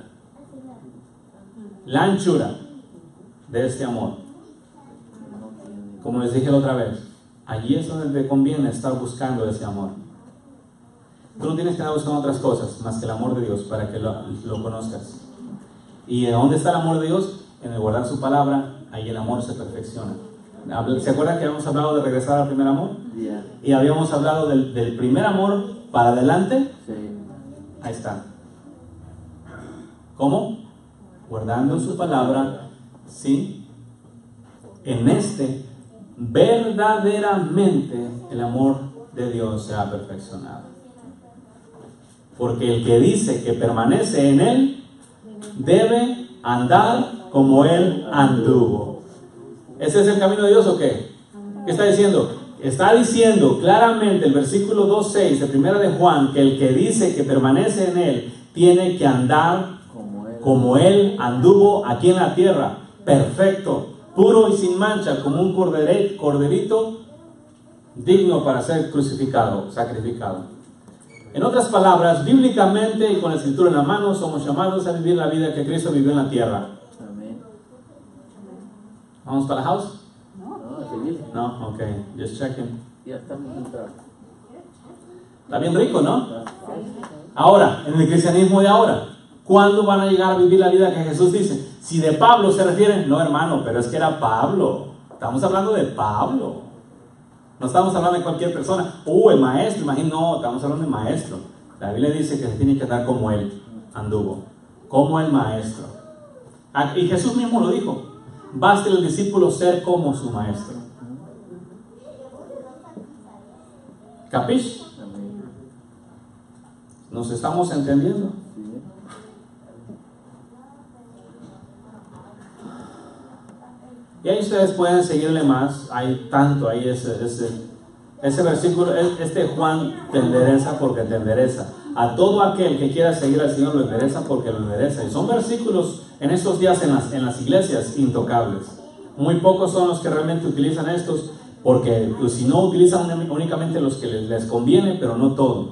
la anchura de este amor. Como les dije la otra vez, allí es donde te conviene estar buscando ese amor. Tú no tienes que estar buscando otras cosas más que el amor de Dios para que lo conozcas. ¿Y de dónde está el amor de Dios? En el guardar su palabra, ahí el amor se perfecciona. ¿Se acuerdan que habíamos hablado de regresar al primer amor? Yeah. Y habíamos hablado del primer amor para adelante. Sí. Ahí está. ¿Cómo? Guardando su palabra, ¿sí? En este, verdaderamente el amor de Dios sea perfeccionado. Porque el que dice que permanece en Él, debe andar como Él anduvo. ¿Ese es el camino de Dios o qué? ¿Qué está diciendo? Está diciendo claramente el versículo 2.6 de Primera de Juan, que el que dice que permanece en Él, tiene que andar como Él anduvo aquí en la tierra, perfecto, puro y sin mancha, como un corderito digno para ser crucificado, sacrificado. En otras palabras, bíblicamente y con la escritura en la mano, somos llamados a vivir la vida que Cristo vivió en la tierra. Amén. ¿Vamos para la house? No, seguir. No, ok, just checking. Ya estamos entrados. Está bien rico, ¿no? Ahora, en el cristianismo de ahora, ¿cuándo van a llegar a vivir la vida que Jesús dice? Si de Pablo se refieren, no hermano, pero es que era Pablo. Estamos hablando de Pablo. No estamos hablando de cualquier persona. El maestro, imagino, no, estamos hablando de maestro. La Biblia dice que se tiene que andar como Él anduvo, como el maestro. Y Jesús mismo lo dijo. Basta el discípulo ser como su maestro. ¿Capish? ¿Nos estamos entendiendo? Y ahí ustedes pueden seguirle más. Hay tanto ahí ese versículo. Este Juan te endereza porque te endereza. A todo aquel que quiera seguir al Señor lo endereza porque lo endereza. Y son versículos en estos días en las iglesias intocables. Muy pocos son los que realmente utilizan estos, porque pues, si no utilizan únicamente los que les conviene, pero no todo.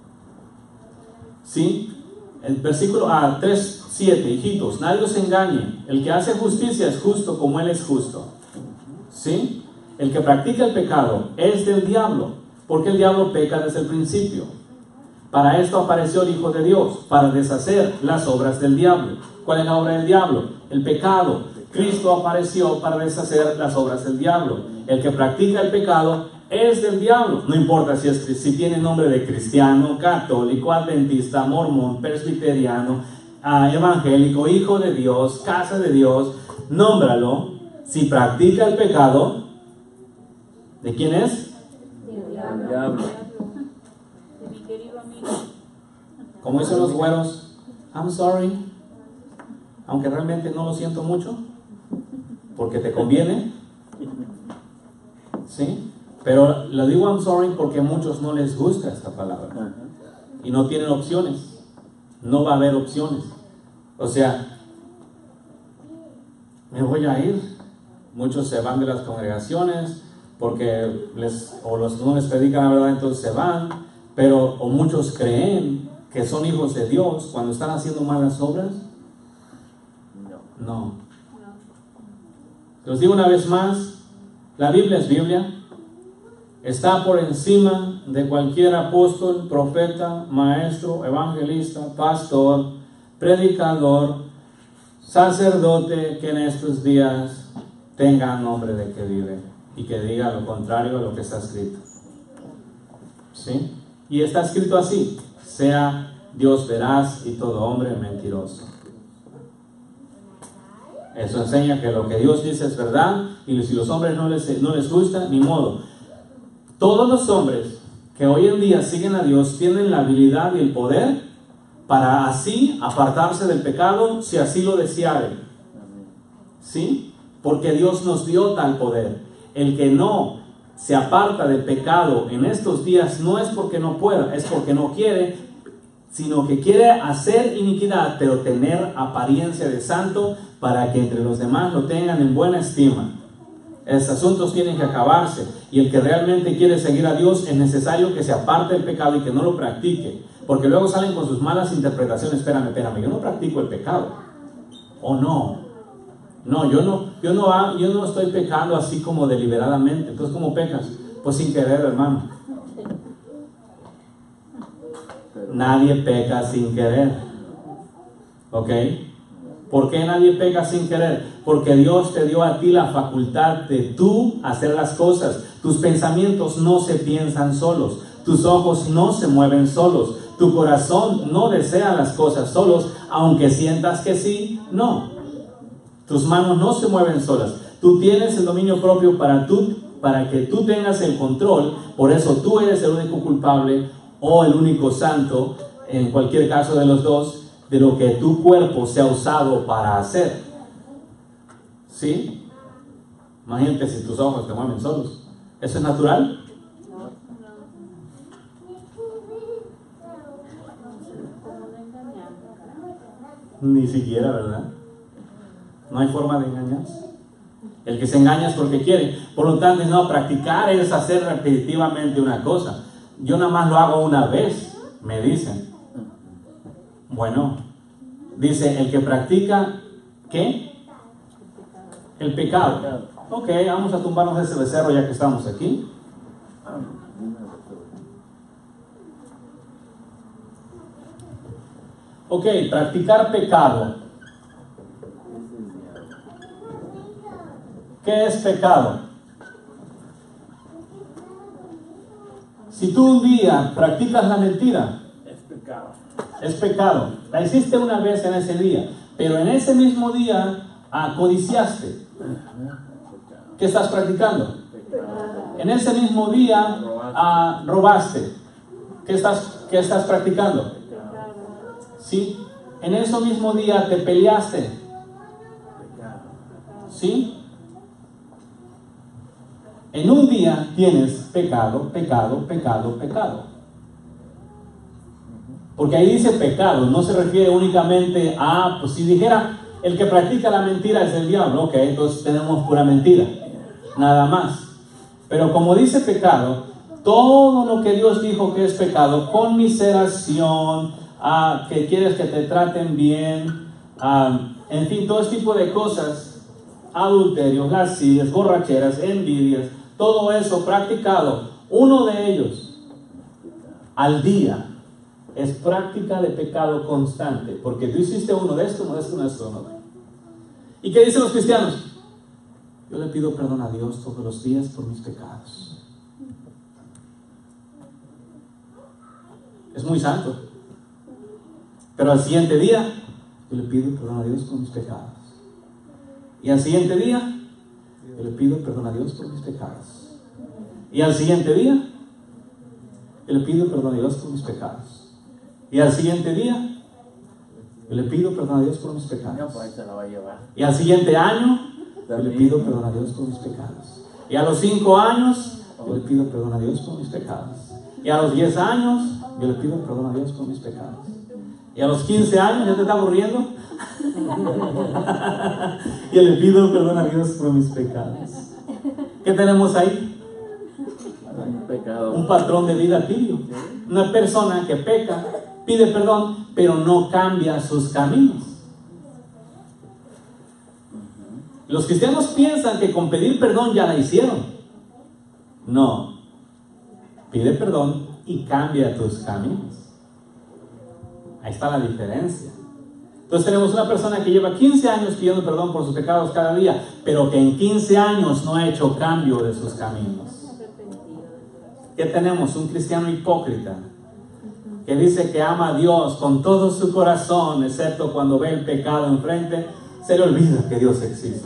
¿Sí? El versículo 3:7, hijitos, nadie os engañe. El que hace justicia es justo como Él es justo. ¿Sí? El que practica el pecado es del diablo, porque el diablo peca desde el principio. Para esto apareció el Hijo de Dios, para deshacer las obras del diablo. ¿Cuál es la obra del diablo? El pecado. Cristo apareció para deshacer las obras del diablo. El que practica el pecado es del diablo. No importa si tiene nombre de cristiano, católico, adventista, mormón, presbiteriano, evangélico, hijo de Dios, casa de Dios, nómbralo. Si practica el pecado, ¿de quién es? Del diablo. De mi querido amigo. Como dicen los güeros, I'm sorry, aunque realmente no lo siento mucho, porque te conviene, ¿sí? Pero le digo I'm sorry porque a muchos no les gusta esta palabra y no tienen opciones, no va a haber opciones. O sea, me voy a ir. Muchos se van de las congregaciones porque no les predican la verdad, entonces se van. Pero o muchos creen que son hijos de Dios cuando están haciendo malas obras. No. Les digo una vez más, la Biblia es Biblia. Está por encima de cualquier apóstol, profeta, maestro, evangelista, pastor, predicador, sacerdote que en estos días tenga nombre de que vive y que diga lo contrario a lo que está escrito. ¿Sí? Y está escrito así: sea Dios veraz y todo hombre mentiroso. Eso enseña que lo que Dios dice es verdad, y si los hombres no les gusta, ni modo. Todos los hombres que hoy en día siguen a Dios tienen la habilidad y el poder para así apartarse del pecado si así lo desearen. ¿Sí? Porque Dios nos dio tal poder. El que no se aparta del pecado en estos días no es porque no pueda, es porque no quiere, sino que quiere hacer iniquidad, pero tener apariencia de santo para que entre los demás lo tengan en buena estima. Esos asuntos tienen que acabarse, y el que realmente quiere seguir a Dios es necesario que se aparte del pecado y que no lo practique, porque luego salen con sus malas interpretaciones. Espérame, yo no practico el pecado. ¿O no? No, yo no estoy pecando así como deliberadamente. Entonces, ¿cómo pecas? Pues sin querer, hermano. Nadie peca sin querer. ¿Ok? ¿Por qué nadie peca sin querer? Porque Dios te dio a ti la facultad de tú hacer las cosas. Tus pensamientos no se piensan solos. Tus ojos no se mueven solos. Tu corazón no desea las cosas solos, aunque sientas que sí, no. Tus manos no se mueven solas. Tú tienes el dominio propio para tú para que tú tengas el control. Por eso tú eres el único culpable o el único santo, en cualquier caso de los dos, de lo que tu cuerpo se ha usado para hacer. ¿Sí? Imagínate si tus ojos te mueven solos. ¿Eso es natural? Ni siquiera, ¿verdad? No hay forma de engañarse. El que se engaña es porque quiere. Por lo tanto, no, practicar es hacer repetitivamente una cosa. Yo nada más lo hago una vez, me dicen. Bueno, dice, el que practica, ¿qué? El pecado. Ok, vamos a tumbarnos ese becerro ya que estamos aquí. Ok, practicar pecado. ¿Qué es pecado? Si tú un día practicas la mentira, Es pecado. es pecado. La hiciste una vez en ese día, pero en ese mismo día codiciaste. ¿Qué estás practicando? En ese mismo día robaste. ¿Qué estás practicando? ¿Sí? En ese mismo día te peleaste. ¿Sí? En un día tienes pecado, pecado, pecado, pecado. Porque ahí dice pecado, no se refiere únicamente a, pues si dijera, el que practica la mentira es el diablo, ok, entonces tenemos pura mentira, nada más. Pero como dice pecado, todo lo que Dios dijo que es pecado, conmiseración, que quieres que te traten bien, en fin, todo este tipo de cosas, adulterios, lascivias, borracheras, envidias, todo eso practicado, uno de ellos al día es práctica de pecado constante, porque tú hiciste uno de esto, uno de esto, uno de esto, uno de esto. ¿Y qué dicen los cristianos? Yo le pido perdón a Dios todos los días por mis pecados. Es muy santo. Pero al siguiente día, yo le pido perdón a Dios por mis pecados. Y al siguiente día, yo le pido perdón a Dios por mis pecados. Y al siguiente día, yo le pido perdón a Dios por mis pecados. Y al siguiente día, yo le pido perdón a Dios por mis pecados. Y al siguiente año, yo le pido perdón a Dios por mis pecados. Y a los 5 años, yo le pido perdón a Dios por mis pecados. Y a los 10 años, yo le pido perdón a Dios por mis pecados. Y a los 15 años, ¿ya te está aburriendo? Yo le pido perdón a Dios por mis pecados. ¿Qué tenemos ahí? Un patrón de vida tibio. Una persona que peca, pide perdón, pero no cambia sus caminos. Los cristianos piensan que con pedir perdón ya la hicieron. No. Pide perdón y cambia tus caminos. Ahí está la diferencia. Entonces tenemos una persona que lleva 15 años pidiendo perdón por sus pecados cada día, pero que en 15 años no ha hecho cambio de sus caminos. ¿Qué tenemos? Un cristiano hipócrita que dice que ama a Dios con todo su corazón, excepto cuando ve el pecado enfrente, se le olvida que Dios existe.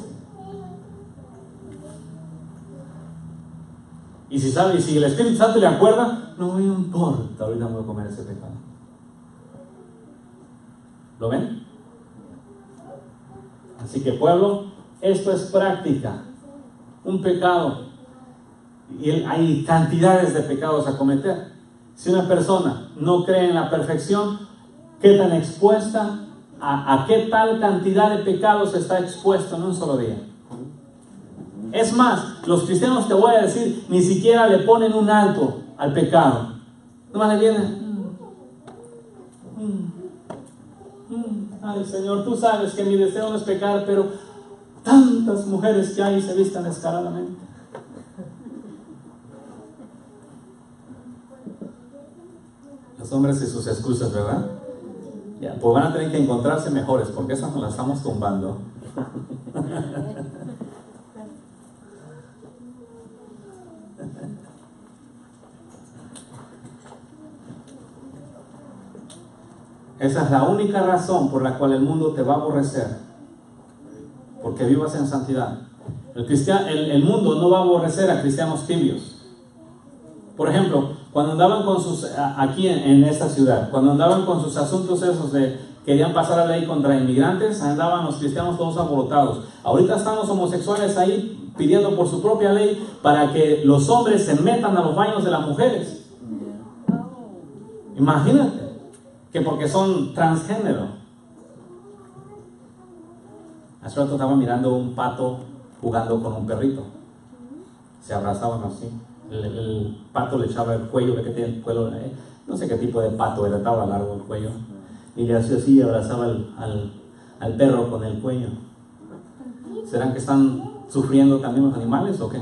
Y si el Espíritu Santo le acuerda, no me importa, ahorita me voy a comer ese pecado. ¿Lo ven? Así que pueblo, esto es práctica, un pecado. Y hay cantidades de pecados a cometer. Si una persona no cree en la perfección, ¿qué tan expuesta? ¿A qué tal cantidad de pecados está expuesto en un solo día? Es más, los cristianos, te voy a decir, ni siquiera le ponen un alto al pecado. Nomás le vienen. Ay, Señor, tú sabes que mi deseo no es pecar, pero tantas mujeres que hay se vistan descaradamente. Los hombres y sus excusas, ¿verdad? Ya, pues van a tener que encontrarse mejores, porque esas nos las estamos tumbando. Esa es la única razón por la cual el mundo te va a aborrecer, porque vivas en santidad. El mundo no va a aborrecer a cristianos tibios. Por ejemplo, cuando andaban con sus, aquí en esta ciudad, cuando andaban con sus asuntos esos de querían pasar la ley contra inmigrantes, andaban los cristianos todos alborotados. Ahorita están los homosexuales ahí pidiendo por su propia ley para que los hombres se metan a los baños de las mujeres. Imagínate, que porque son transgénero. Hace rato estaba mirando un pato jugando con un perrito. Se abrazaban así. El pato le echaba el cuello, ve que tiene el cuello, no sé qué tipo de pato era, estaba largo el cuello. Y le hacía así y abrazaba al perro con el cuello. ¿Serán que están sufriendo también los animales o qué?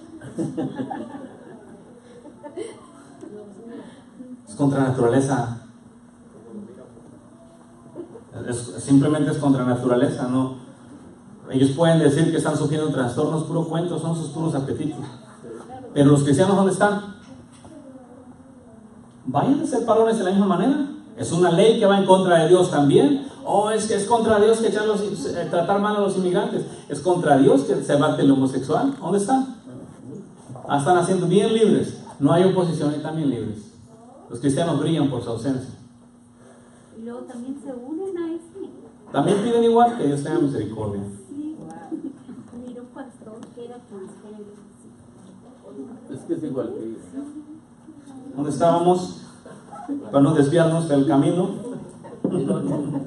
Es contra naturaleza. Simplemente es contra naturaleza, ¿no? Ellos pueden decir que están sufriendo trastornos, puro cuento, son sus puros apetitos. Pero los cristianos, ¿dónde están? Vayan a ser parones de la misma manera. Es una ley que va en contra de Dios también. Es que es contra Dios que tratar mal a los inmigrantes. Es contra Dios que se bate el homosexual. ¿Dónde están? Están haciendo bien libres. No hay oposición y también libres. Los cristianos brillan por su ausencia. Y luego también se unen a ese. También piden igual, que Dios tenga misericordia. Sí, mira un pastor que era transgénero. Es que es igual que ellos. ¿Dónde estábamos? Para no desviarnos del camino. En el 8,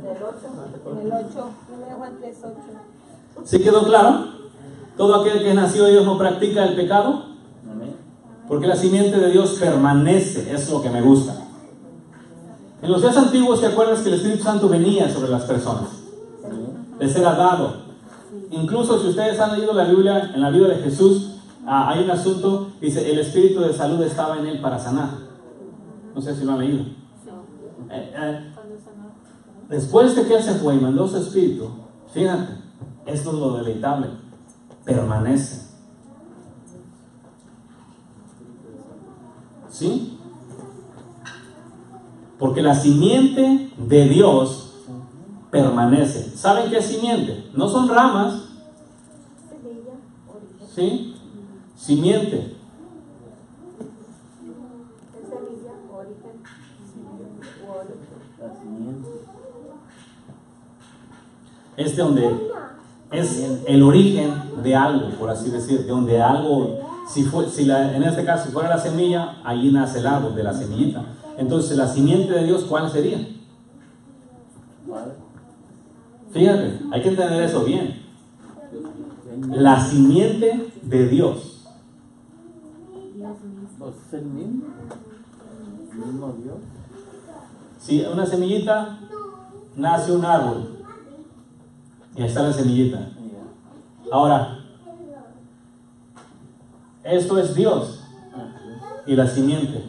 Juan 3:8. ¿Sí quedó claro? Todo aquel que nació de Dios no practica el pecado. Porque la simiente de Dios permanece. Es lo que me gusta. En los días antiguos, ¿te acuerdas que el Espíritu Santo venía sobre las personas? Les era dado. Incluso si ustedes han leído la Biblia, en la vida de Jesús, hay un asunto, dice, el espíritu de salud estaba en él para sanar. No sé si lo han leído. Después de que él se fue y mandó su espíritu, fíjate, esto es lo deleitable, permanece. ¿Sí? Porque la simiente de Dios permanece. ¿Saben qué es simiente? No son ramas. ¿Sí? Simiente. Es de donde es el origen de algo, por así decir, de donde algo, en este caso, si fuera la semilla, allí nace el árbol de la semillita. Entonces, la simiente de Dios, ¿cuál sería? Fíjate, hay que entender eso bien. La simiente de Dios. ¿Es el mismo? ¿El mismo Dios? Si una semillita nace un árbol, y ahí está la semillita. Ahora, esto es Dios y la simiente.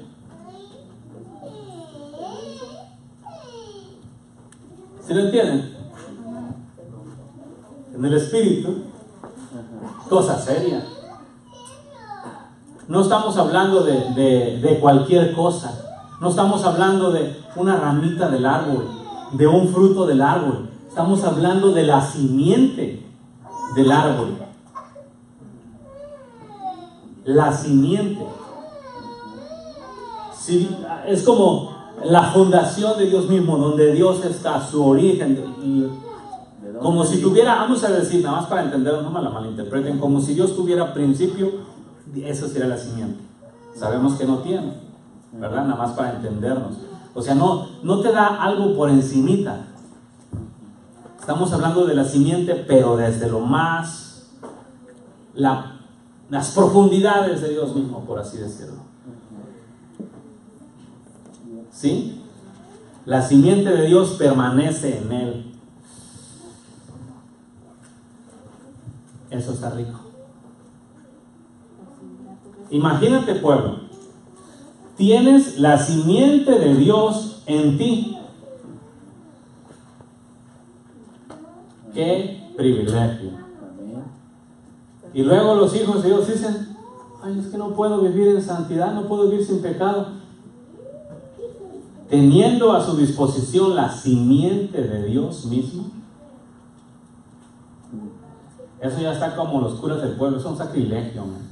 ¿Sí lo entienden? En el espíritu, cosa seria. No estamos hablando de cualquier cosa. No estamos hablando de una ramita del árbol, de un fruto del árbol. Estamos hablando de la simiente del árbol. La simiente. Sí, es como la fundación de Dios mismo, donde Dios está, su origen. Como si tuviera, vamos a decir, nada más para entenderlo, no me la malinterpreten, como si Dios tuviera principio, eso sería la simiente. Sabemos que no tiene, ¿verdad? Nada más para entendernos. O sea, no te da algo por encimita. Estamos hablando de la simiente, pero desde lo más, las profundidades de Dios mismo, por así decirlo. ¿Sí? La simiente de Dios permanece en él. Eso está rico. Imagínate, pueblo, tienes la simiente de Dios en ti. ¡Qué privilegio! Y luego los hijos de Dios dicen, ay, es que no puedo vivir en santidad, no puedo vivir sin pecado. Teniendo a su disposición la simiente de Dios mismo. Eso ya está como los curas del pueblo, es un sacrilegio, man.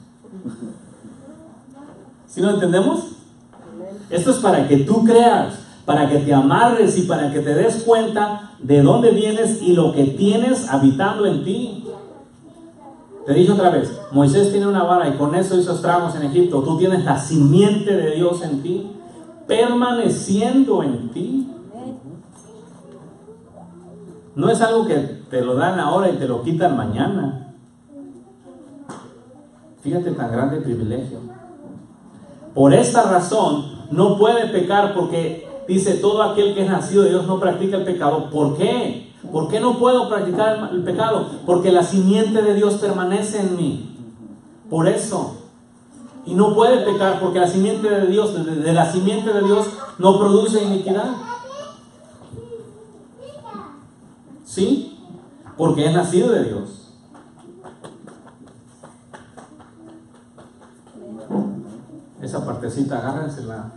¿Sí lo entendemos? Esto es para que tú creas, para que te amarres y para que te des cuenta de dónde vienes y lo que tienes habitando en ti. Te dije otra vez, Moisés tiene una vara y con eso hizo estragos en Egipto. Tú tienes la simiente de Dios en ti, permaneciendo en ti. No es algo que te lo dan ahora y te lo quitan mañana. Fíjate tan grande privilegio. Por esta razón no puede pecar, porque dice, todo aquel que es nacido de Dios no practica el pecado. ¿Por qué? ¿Por qué no puedo practicar el pecado? Porque la simiente de Dios permanece en mí. Por eso. Y no puede pecar porque la simiente de Dios, de la simiente de Dios no produce iniquidad. ¿Sí? Porque es nacido de Dios. Esa partecita, agárrensela.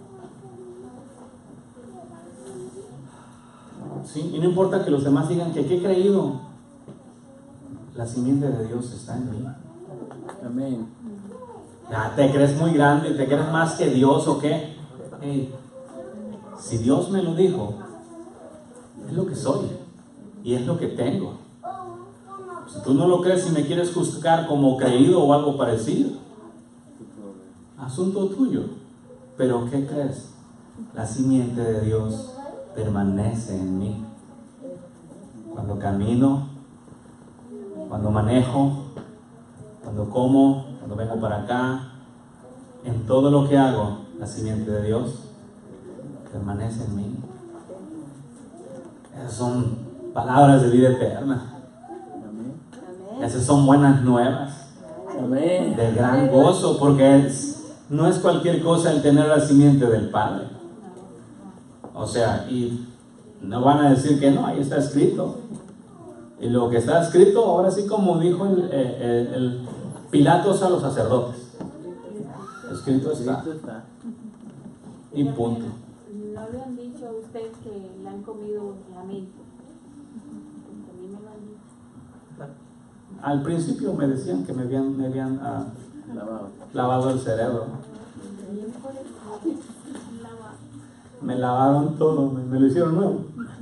¿Sí? Y no importa que los demás digan que ¿qué he creído? La simiente de Dios está en mí. Amén. Ya, ¿te crees muy grande? ¿Te crees más que Dios o qué? Hey, si Dios me lo dijo, es lo que soy y es lo que tengo. Si tú no lo crees y me quieres juzgar como creído o algo parecido, asunto tuyo. Pero ¿qué crees? La simiente de Dios permanece en mí. Cuando camino, cuando manejo, cuando como, cuando vengo para acá, en todo lo que hago, la simiente de Dios permanece en mí. Esas son palabras de vida eterna. Esas son buenas nuevas. Amén. De gran gozo, porque no es cualquier cosa el tener la simiente del Padre. O sea, y no van a decir que no, ahí está escrito. Y lo que está escrito, ahora sí, como dijo el Pilatos a los sacerdotes, escrito está. Y punto. ¿No le han dicho a usted que le han comido la mente? A mí me lo han dicho. Al principio me decían que me habían lavado el cerebro. Me lavaron todo, me lo hicieron nuevo.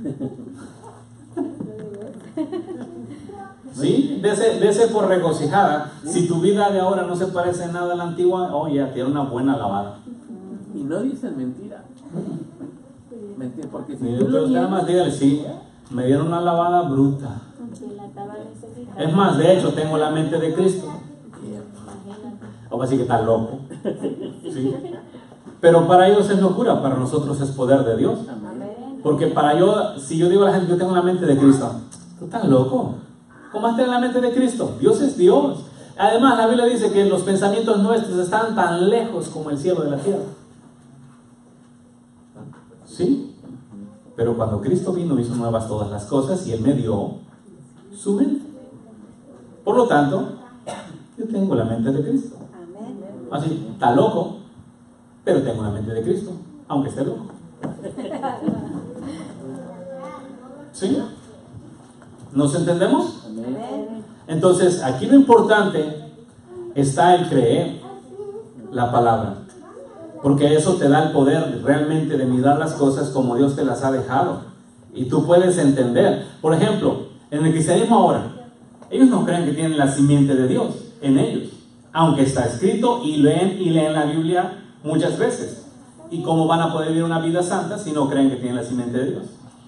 ¿Sí? Dese por regocijada. Si tu vida de ahora no se parece en nada a la antigua, ya tiene una buena lavada. Y no dicen mentira. Mentira, porque si Y tú lo entonces nada más dígale, sí, me dieron una lavada bruta. Es más, de hecho, tengo la mente de Cristo. O así que está loco. ¿Sí? Pero para ellos es locura, para nosotros es poder de Dios. Porque si yo digo a la gente, yo tengo la mente de Cristo, tú estás loco. ¿Cómo vas a tener la mente de Cristo? Dios es Dios. Además, la Biblia dice que los pensamientos nuestros están tan lejos como el cielo de la tierra. ¿Sí? Pero cuando Cristo vino, hizo nuevas todas las cosas y Él me dio su mente. Por lo tanto, yo tengo la mente de Cristo. Así, está loco, pero tengo la mente de Cristo, aunque esté loco. ¿Sí? ¿Nos entendemos? Entonces, aquí lo importante está el creer la palabra, porque eso te da el poder realmente de mirar las cosas como Dios te las ha dejado y tú puedes entender. Por ejemplo, en el cristianismo ahora, ellos no creen que tienen la simiente de Dios en ellos, aunque está escrito y leen la Biblia muchas veces. ¿Y cómo van a poder vivir una vida santa si no creen que tienen la simiente de Dios?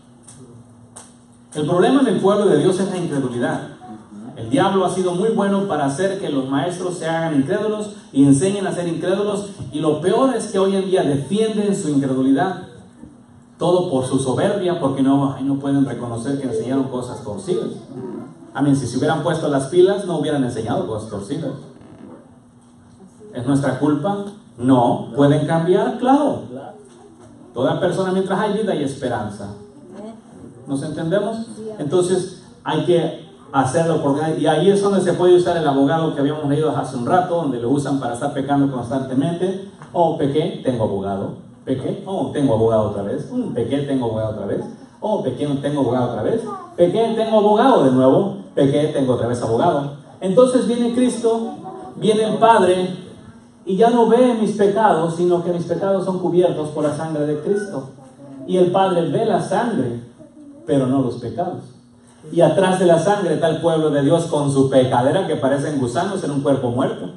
El problema en el pueblo de Dios es la incredulidad. El diablo ha sido muy bueno para hacer que los maestros se hagan incrédulos y enseñen a ser incrédulos, y lo peor es que hoy en día defienden su incredulidad, todo por su soberbia, porque no pueden reconocer que enseñaron cosas torcidas. Si se hubieran puesto las pilas, no hubieran enseñado cosas torcidas. ¿Es nuestra culpa? No. ¿Pueden cambiar? Claro. Toda persona, mientras hay vida, hay esperanza. ¿Nos entendemos? Entonces hay que hacerlo, y ahí es donde se puede usar el abogado que habíamos leído hace un rato, donde lo usan para estar pecando constantemente. Pequé, tengo abogado. Pequé, tengo abogado otra vez. Pequé, tengo abogado otra vez. Pequé, tengo abogado otra vez. Pequé, tengo abogado de nuevo. pequé, tengo otra vez abogado. Entonces viene Cristo, viene el Padre, y ya no ve mis pecados, sino que mis pecados son cubiertos por la sangre de Cristo. Y el Padre ve la sangre, pero no los pecados. Y atrás de la sangre está el pueblo de Dios con su pecadera que parecen gusanos en un cuerpo muerto.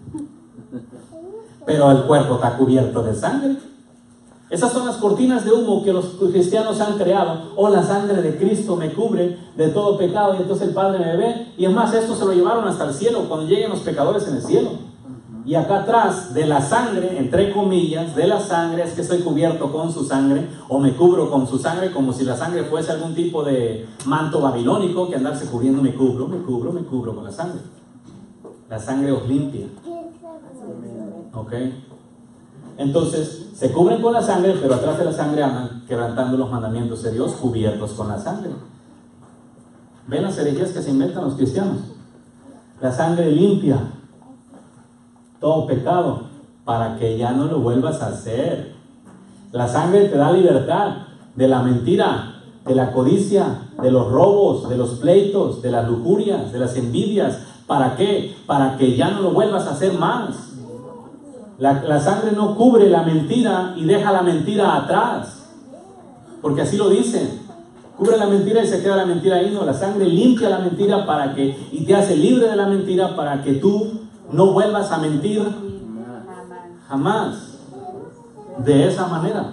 Pero el cuerpo está cubierto de sangre. Esas son las cortinas de humo que los cristianos han creado. Oh, la sangre de Cristo me cubre de todo pecado, y entonces el Padre me ve. Y es más, esto se lo llevaron hasta el cielo, cuando lleguen los pecadores en el cielo. Y acá atrás de la sangre, entre comillas, de la sangre, es que estoy cubierto con su sangre, o me cubro con su sangre, como si la sangre fuese algún tipo de manto babilónico que andarse cubriendo. Me cubro con la sangre. La sangre os limpia. ¿Ok? Entonces, se cubren con la sangre, pero atrás de la sangre andan quebrantando los mandamientos de Dios, cubiertos con la sangre. ¿Ven las herejías que se inventan los cristianos? La sangre limpia todo pecado para que ya no lo vuelvas a hacer. La sangre te da libertad de la mentira, de la codicia, de los robos, de los pleitos, de las lujurias, de las envidias. ¿Para qué? Para que ya no lo vuelvas a hacer más. La sangre no cubre la mentira y deja la mentira atrás, porque así lo dicen. Cubre la mentira y se queda la mentira ahí. No, la sangre limpia la mentira y te hace libre de la mentira para que tú no vuelvas a mentir jamás de esa manera.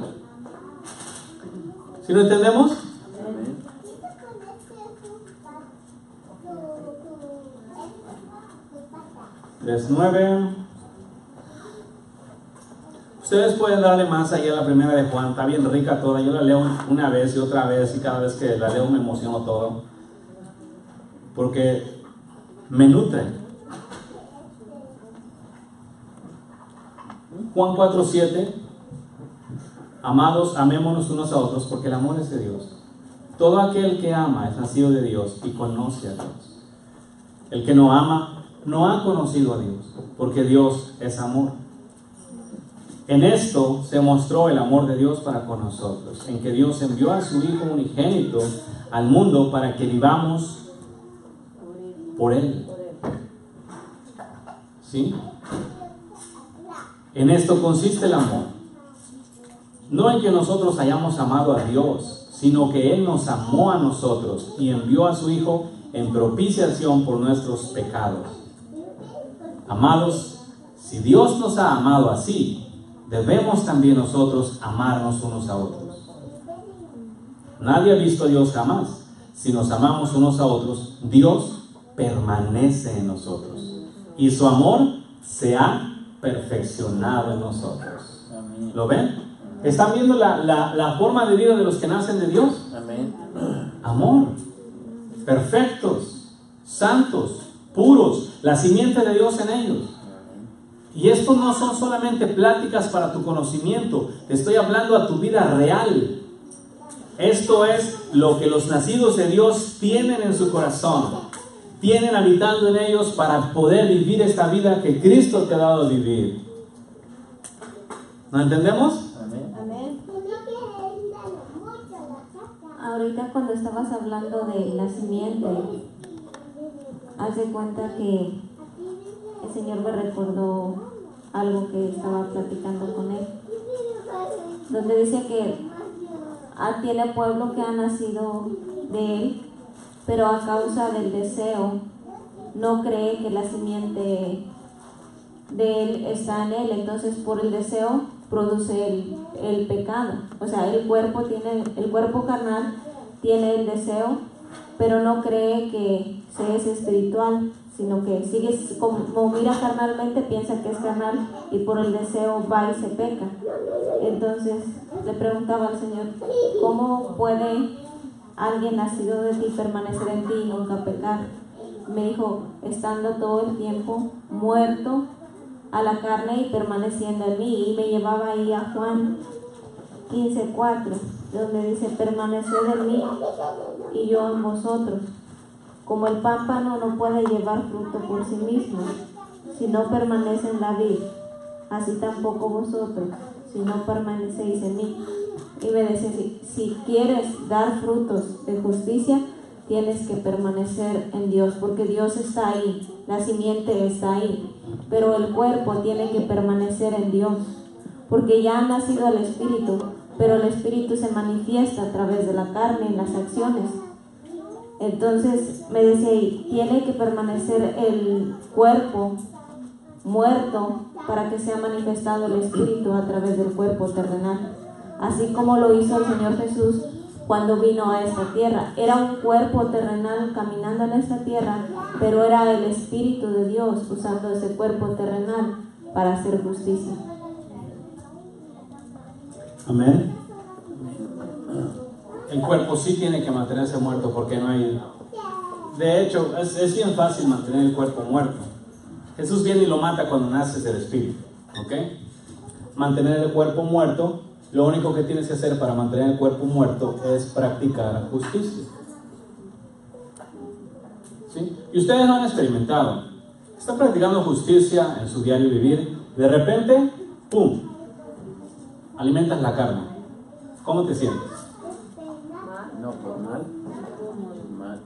¿Sí lo entendemos? 3:9. Ustedes pueden darle más allá a la primera de Juan, está bien rica toda. Yo la leo una vez y otra vez, y cada vez que la leo me emociono todo, porque me nutre. Juan 4:7. Amados, amémonos unos a otros, porque el amor es de Dios. Todo aquel que ama es nacido de Dios y conoce a Dios. El que no ama no ha conocido a Dios, porque Dios es amor. En esto se mostró el amor de Dios para con nosotros, en que Dios envió a su Hijo unigénito al mundo para que vivamos por Él. ¿Sí? En esto consiste el amor. No en que nosotros hayamos amado a Dios, sino que Él nos amó a nosotros y envió a su Hijo en propiciación por nuestros pecados. Amados, si Dios nos ha amado así, debemos también nosotros amarnos unos a otros. Nadie ha visto a Dios jamás. Si nos amamos unos a otros, Dios permanece en nosotros y su amor se ha perfeccionado en nosotros. Amén. ¿Lo ven? ¿Están viendo la forma de vida de los que nacen de Dios? Amén. Amor, perfectos, santos, puros, la simiente de Dios en ellos. Y esto no son solamente pláticas para tu conocimiento, te estoy hablando a tu vida real. Esto es lo que los nacidos de Dios tienen en su corazón, tienen habitando en ellos para poder vivir esta vida que Cristo te ha dado a vivir. ¿No entendemos? Amén. Ahorita cuando estabas hablando de la simiente, haz de cuenta que el Señor me recordó algo que estaba platicando con Él, donde dice que tiene pueblo que ha nacido de Él, pero a causa del deseo no cree que la simiente de Él está en Él. Entonces por el deseo produce el pecado. O sea, el cuerpo carnal tiene el deseo, pero no cree que se es espiritual, sino que sigue como mira carnalmente, piensa que es carnal y por el deseo va y se peca. Entonces le preguntaba al Señor, ¿cómo puede alguien nacido de ti permanecer en ti y nunca pecar? Me dijo, estando todo el tiempo muerto a la carne y permaneciendo en mí. Y me llevaba ahí a Juan 15:4, donde dice, permaneced en mí y yo en vosotros. Como el pámpano no puede llevar fruto por sí mismo, si no permanece en la vid, así tampoco vosotros, si no permanecéis en mí. Y me dice, si quieres dar frutos de justicia, tienes que permanecer en Dios, porque Dios está ahí, la simiente está ahí, pero el cuerpo tiene que permanecer en Dios, porque ya ha nacido el Espíritu, pero el Espíritu se manifiesta a través de la carne en las acciones. Entonces me decía ahí, tiene que permanecer el cuerpo muerto para que sea manifestado el Espíritu a través del cuerpo terrenal, así como lo hizo el Señor Jesús cuando vino a esta tierra. Era un cuerpo terrenal caminando en esta tierra, pero era el Espíritu de Dios usando ese cuerpo terrenal para hacer justicia. Amén. El cuerpo sí tiene que mantenerse muerto porque no hay... De hecho, es bien fácil mantener el cuerpo muerto. Jesús viene y lo mata cuando naces del Espíritu. ¿Ok? Mantener el cuerpo muerto, lo único que tienes que hacer para mantener el cuerpo muerto es practicar justicia. ¿Sí? Y ustedes lo han experimentado. Están practicando justicia en su diario vivir. De repente, ¡pum!, alimentas la carne. ¿Cómo te sientes? No, por mal. Mal.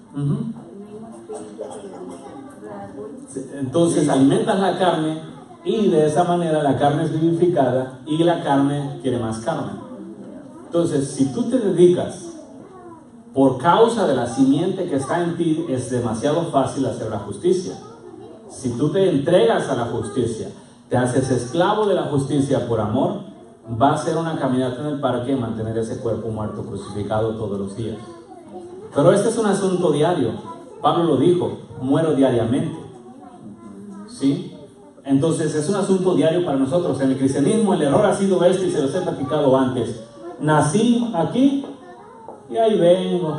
Entonces alimentas la carne y de esa manera la carne es vivificada y la carne quiere más carne. Entonces, si tú te dedicas por causa de la simiente que está en ti, es demasiado fácil hacer la justicia. Si tú te entregas a la justicia, te haces esclavo de la justicia por amor, va a ser una caminata en el parque mantener ese cuerpo muerto crucificado todos los días. Pero este es un asunto diario. Pablo lo dijo, muero diariamente. ¿Sí? Entonces es un asunto diario para nosotros. En el cristianismo el error ha sido este y se los he platicado antes. Nací aquí y ahí vengo.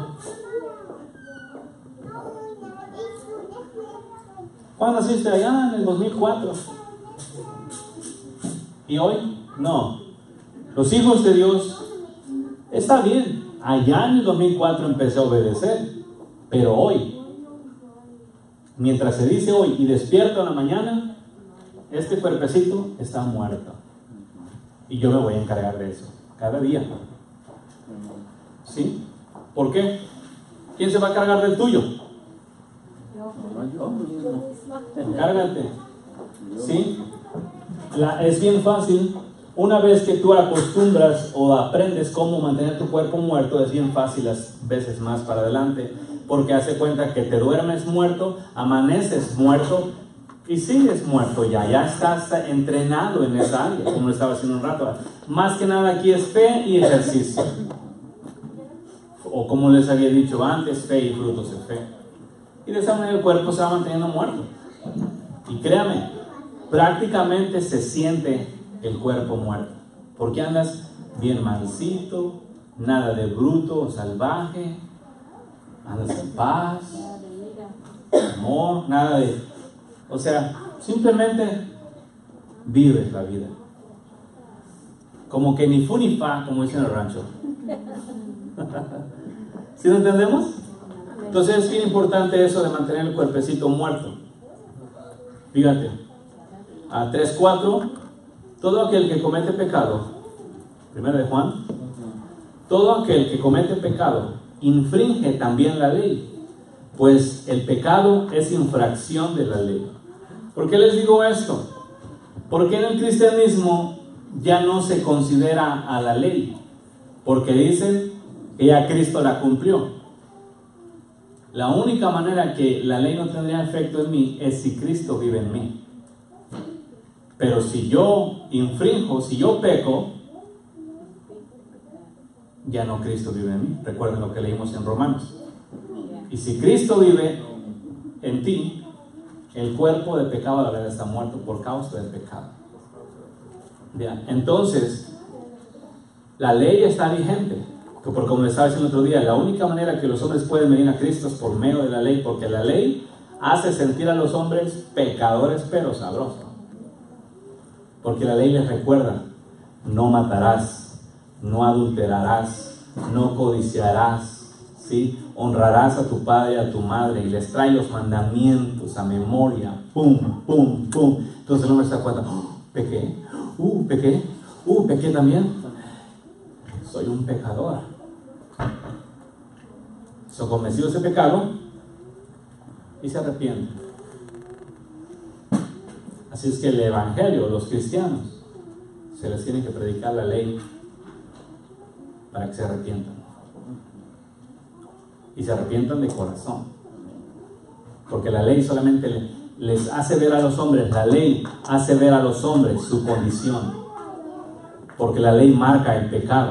¿Cuándo naciste? Allá en el 2004. ¿Y hoy? No. Los hijos de Dios, está bien. Allá en el 2004 empecé a obedecer. Pero hoy, mientras se dice hoy y despierto en la mañana, este cuerpecito está muerto. Y yo me voy a encargar de eso cada día. ¿Sí? ¿Por qué? ¿Quién se va a cargar del tuyo? Yo mismo. Encárgate. ¿Sí? Es bien fácil. Una vez que tú acostumbras o aprendes cómo mantener tu cuerpo muerto, es bien fácil las veces más para adelante, porque hace cuenta que te duermes muerto, amaneces muerto y sigues muerto ya estás entrenado en esa área, como lo estaba haciendo un rato. Más que nada aquí es fe y ejercicio, o como les había dicho antes, fe y frutos de fe, y de esa manera el cuerpo se va manteniendo muerto. Y créame, prácticamente se siente el cuerpo muerto, porque andas bien mansito, nada de bruto o salvaje, andas en paz, amor, nada de... O sea, simplemente vives la vida. Como que ni fu ni fa, como dicen en el rancho. ¿Sí lo entendemos? Entonces es bien importante eso de mantener el cuerpecito muerto. Fíjate, a 3:4, todo aquel que comete pecado, 1 de Juan, todo aquel que comete pecado infringe también la ley, pues el pecado es infracción de la ley. ¿Por qué les digo esto? Porque en el cristianismo ya no se considera a la ley, porque dicen que ya Cristo la cumplió. La única manera que la ley no tendría efecto en mí es si Cristo vive en mí. Pero si yo infrinjo, si yo peco, ya no Cristo vive en mí. Recuerden lo que leímos en Romanos. Y si Cristo vive en ti, el cuerpo de pecado la verdad está muerto por causa del pecado. Bien, entonces, la ley está vigente. Porque como les estaba diciendo el otro día, la única manera que los hombres pueden venir a Cristo es por medio de la ley, porque la ley hace sentir a los hombres pecadores pero sabrosos. Porque la ley les recuerda: no matarás, no adulterarás, no codiciarás, ¿sí? Honrarás a tu padre y a tu madre, y les trae los mandamientos a memoria, pum, pum, pum. Entonces el hombre se da cuenta: pequé, pequé también, soy un pecador. son convencidos de pecado y se arrepienten. Así es que el evangelio, los cristianos, se les tiene que predicar la ley para que se arrepientan. Y se arrepientan de corazón. Porque la ley solamente les hace ver a los hombres, la ley hace ver a los hombres su condición. Porque la ley marca el pecado.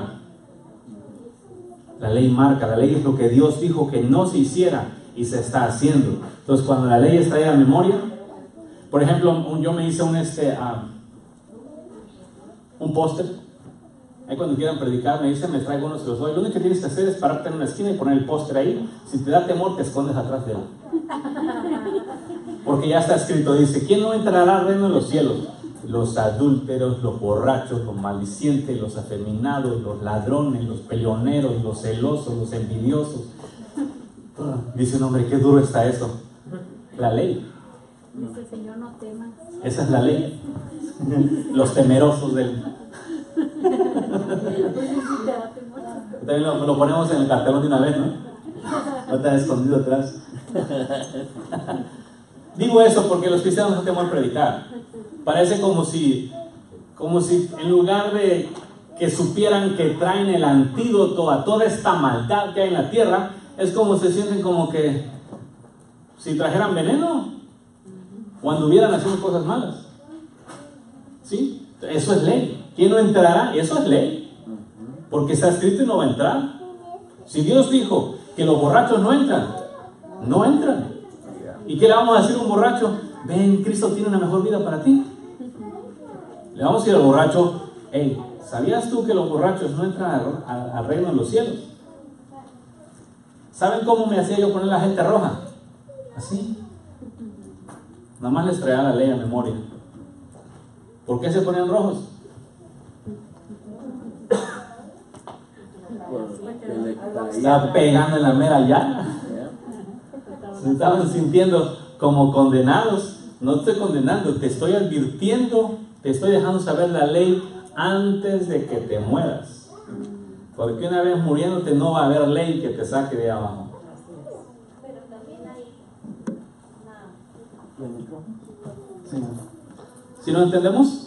La ley marca, la ley es lo que Dios dijo que no se hiciera y se está haciendo. Entonces, cuando la ley está ahí a memoria, por ejemplo, yo me hice un póster. Ahí cuando quieran predicar, me dicen, me traigo uno, se los doy. Lo único que tienes que hacer es pararte en una esquina y poner el póster ahí. Si te da temor, te escondes atrás de él. Porque ya está escrito, dice, ¿quién no entrará al reino de los cielos? Los adúlteros, los borrachos, los maldicientes, los afeminados, los ladrones, los peleoneros, los celosos, los envidiosos. Dice un hombre, qué duro está eso. La ley. Dice, Señor, no temas. Esa es la ley. Los temerosos del... También lo ponemos en el cartelón de una vez, ¿no? No te has escondido atrás. Digo eso porque los cristianos no tenemos que predicar. Parece como si en lugar de que supieran que traen el antídoto a toda esta maldad que hay en la tierra, es como se sienten como que si trajeran veneno o anduvieran haciendo cosas malas. ¿Sí? Eso es ley. ¿Quién no entrará? Eso es ley. Porque está escrito y no va a entrar. Si Dios dijo que los borrachos no entran, no entran. ¿Y qué le vamos a decir a un borracho? Ven, Cristo tiene una mejor vida para ti. Le vamos a decir al borracho, hey, ¿sabías tú que los borrachos no entran al reino de los cielos? ¿Saben cómo me hacía yo poner la gente roja? Así. Nada más les traía la ley a memoria. ¿Por qué se ponían rojos? Estaba pegando en la mera llaga. Se estaban sintiendo como condenados. No te estoy condenando, te estoy advirtiendo, te estoy dejando saber la ley antes de que te mueras. Porque una vez muriéndote no va a haber ley que te saque de abajo. Pero también hay Sí. ¿Sí lo entendemos?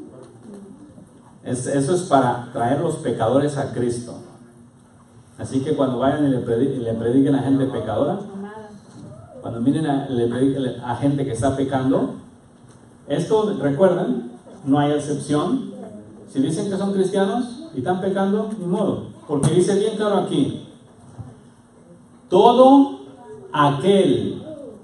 Eso es para traer los pecadores a Cristo. Así que cuando vayan y le prediquen a gente pecadora, cuando miren le prediquen a gente que está pecando, esto, recuerden, no hay excepción. Si dicen que son cristianos y están pecando, ni modo, porque dice bien claro aquí, todo aquel,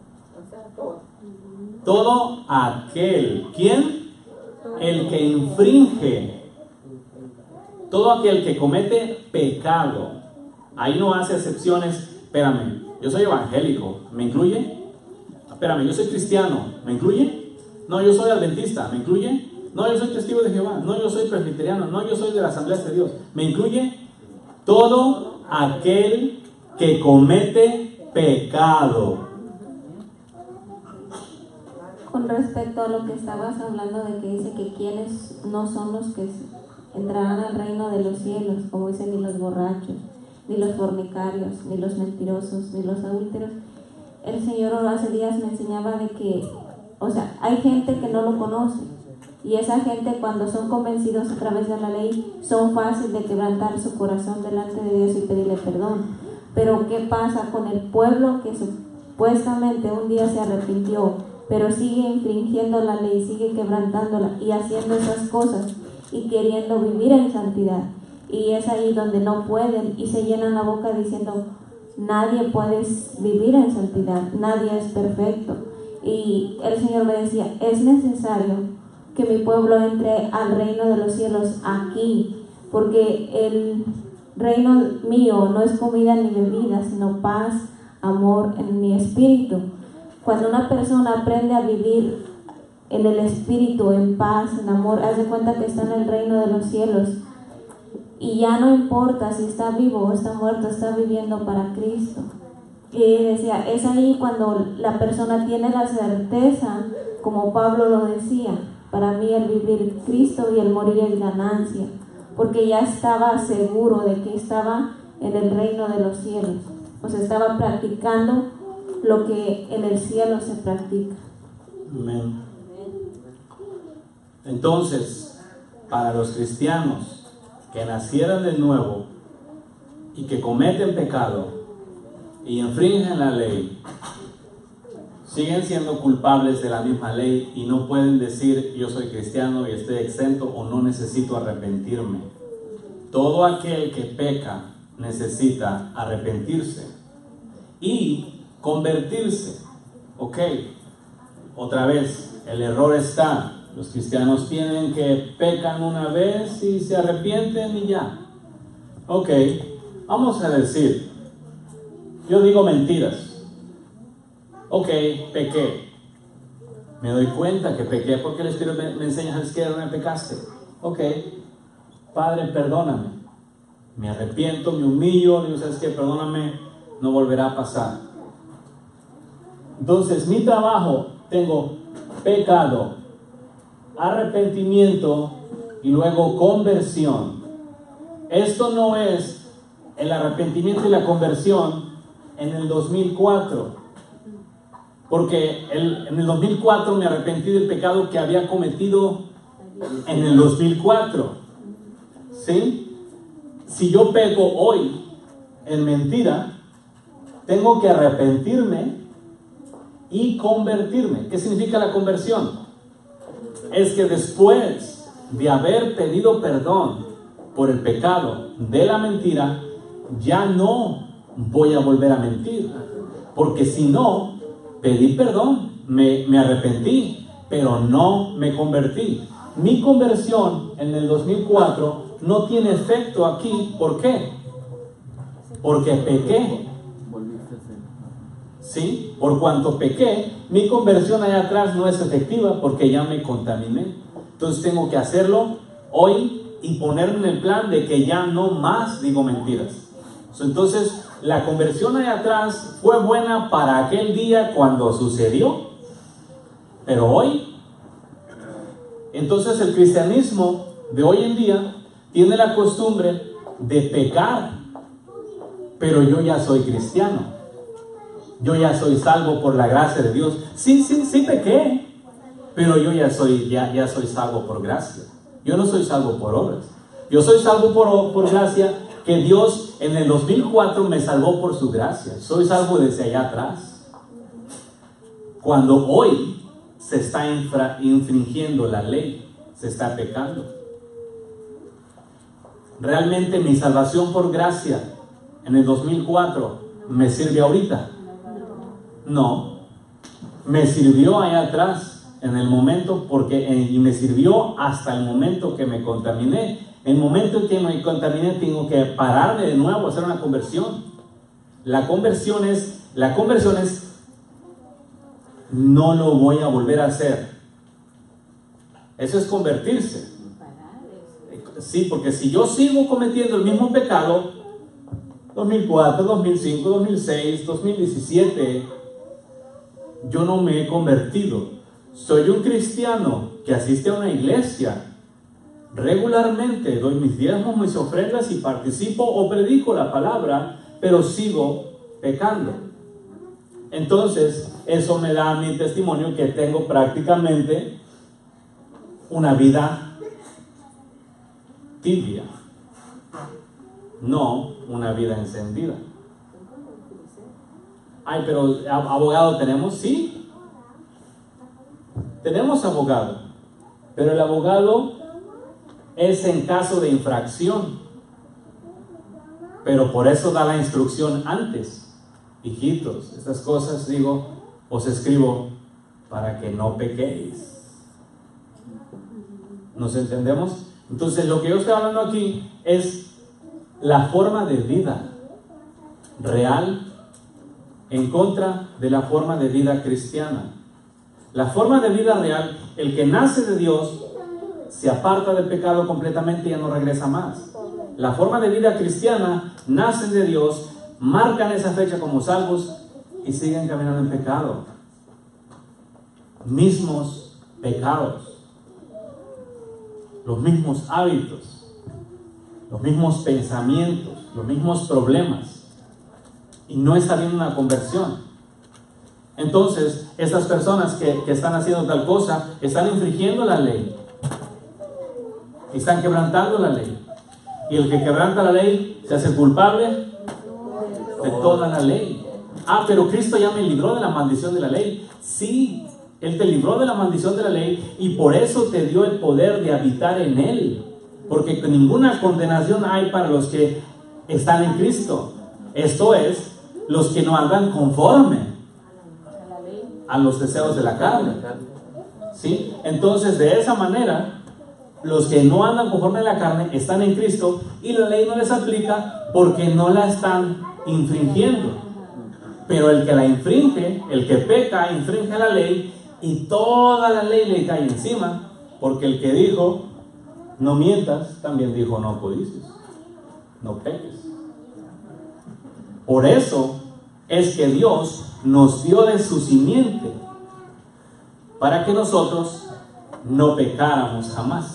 ¿quién? El que infringe, todo aquel que comete pecado. Ahí no hace excepciones. Espérame, yo soy evangélico, ¿me incluye? Espérame, yo soy cristiano, ¿me incluye? No, yo soy adventista, ¿me incluye? No, yo soy testigo de Jehová, no, yo soy presbiteriano, no, yo soy de la Asamblea de Dios, ¿me incluye? Todo aquel que comete pecado. Con respecto a lo que estabas hablando de que dice que quienes no son los que entrarán al reino de los cielos, como dicen, ni los borrachos, ni los fornicarios, ni los mentirosos, ni los adúlteros. El Señor hace días me enseñaba de que, o sea, hay gente que no lo conoce, y esa gente, cuando son convencidos a través de la ley, son fáciles de quebrantar su corazón delante de Dios y pedirle perdón. Pero ¿qué pasa con el pueblo que supuestamente un día se arrepintió, pero sigue infringiendo la ley, sigue quebrantándola y haciendo esas cosas y queriendo vivir en santidad? Y es ahí donde no pueden y se llenan la boca diciendo, nadie puede vivir en santidad, nadie es perfecto. Y el Señor me decía, es necesario que mi pueblo entre al reino de los cielos aquí, porque el reino mío no es comida ni bebida, sino paz, amor en mi espíritu. Cuando una persona aprende a vivir en el espíritu, en paz, en amor, haz de cuenta que está en el reino de los cielos. Y ya no importa si está vivo o está muerto, está viviendo para Cristo. Y decía, es ahí cuando la persona tiene la certeza, como Pablo lo decía, para mí el vivir Cristo y el morir es ganancia, porque ya estaba seguro de que estaba en el reino de los cielos. O sea, estaba practicando lo que en el cielo se practica. Amén. Entonces, para los cristianos que nacieran de nuevo y que cometen pecado y infringen la ley, siguen siendo culpables de la misma ley y no pueden decir yo soy cristiano y estoy exento o no necesito arrepentirme. Todo aquel que peca necesita arrepentirse y convertirse. Ok, otra vez, el error está. Los cristianos tienen que pecan una vez y se arrepienten y ya. Ok, vamos a decir, yo digo mentiras. Ok, pequé. Me doy cuenta que pequé porque el Espíritu me enseña, ¿sabes qué? ¿Dónde pecaste? Ok, Padre, perdóname. Me arrepiento, me humillo, digo, ¿sabes qué? Perdóname, no volverá a pasar. Entonces, mi trabajo, tengo pecado, arrepentimiento y luego conversión. Esto no es el arrepentimiento y la conversión en el 2004, porque en el 2004 me arrepentí del pecado que había cometido en el 2004. ¿Sí? Si yo peco hoy en mentira, tengo que arrepentirme y convertirme. ¿Qué significa la conversión? Es que después de haber pedido perdón por el pecado de la mentira, ya no voy a volver a mentir. Porque si no, pedí perdón, me arrepentí, pero no me convertí. Mi conversión en el 2004 no tiene efecto aquí. ¿Por qué? Porque pequé. ¿Sí? Por cuanto pequé, mi conversión allá atrás no es efectiva porque ya me contaminé. Entonces tengo que hacerlo hoy y ponerme en el plan de que ya no más digo mentiras. Entonces, la conversión allá atrás fue buena para aquel día cuando sucedió, pero hoy, entonces el cristianismo de hoy en día tiene la costumbre de pecar, pero yo ya soy cristiano. Yo ya soy salvo por la gracia de Dios. Sí pequé, pero yo ya soy salvo por gracia. Yo no soy salvo por obras. Yo soy salvo por gracia, que Dios en el 2004 me salvó por su gracia. Soy salvo desde allá atrás. Cuando hoy se está infringiendo la ley, se está pecando. Realmente mi salvación por gracia en el 2004 me sirve ahorita. No, me sirvió allá atrás en el momento y me sirvió hasta el momento que me contaminé. En el momento en que me contaminé tengo que pararme de nuevo a hacer una conversión. La conversión es no lo voy a volver a hacer. Eso es convertirse. Sí, porque si yo sigo cometiendo el mismo pecado, 2004, 2005, 2006, 2017, yo no me he convertido. Soy un cristiano que asiste a una iglesia regularmente, doy mis diezmos, mis ofrendas y participo o predico la palabra, pero sigo pecando. Entonces, eso me da mi testimonio que tengo prácticamente una vida tibia, no una vida encendida. Ay, pero abogado tenemos, sí. Tenemos abogado, pero el abogado es en caso de infracción. Pero por eso da la instrucción antes. Hijitos, estas cosas digo, os escribo para que no pequéis. ¿Nos entendemos? Entonces lo que yo estoy hablando aquí es la forma de vida real en contra de la forma de vida cristiana. La forma de vida real, el que nace de Dios se aparta del pecado completamente y ya no regresa más. La forma de vida cristiana, nacen de Dios, marcan esa fecha como salvos y siguen caminando en pecado. Mismos pecados, los mismos hábitos, los mismos pensamientos, los mismos problemas. y no está habiendo una conversión. Entonces, estas personas que están haciendo tal cosa, están infringiendo la ley, están quebrantando la ley. Y el que quebranta la ley se hace culpable de toda la ley. Ah, pero Cristo ya me libró de la maldición de la ley. Sí, Él te libró de la maldición de la ley y por eso te dio el poder de habitar en Él. Porque ninguna condenación hay para los que están en Cristo. Esto es, los que no andan conforme a los deseos de la carne. ¿Sí? Entonces, de esa manera, los que no andan conforme a la carne están en Cristo y la ley no les aplica porque no la están infringiendo. Pero el que la infringe, el que peca, infringe la ley y toda la ley le cae encima, porque el que dijo no mientas, también dijo no codicies, no peques. Por eso es que Dios nos dio de su simiente para que nosotros no pecáramos jamás.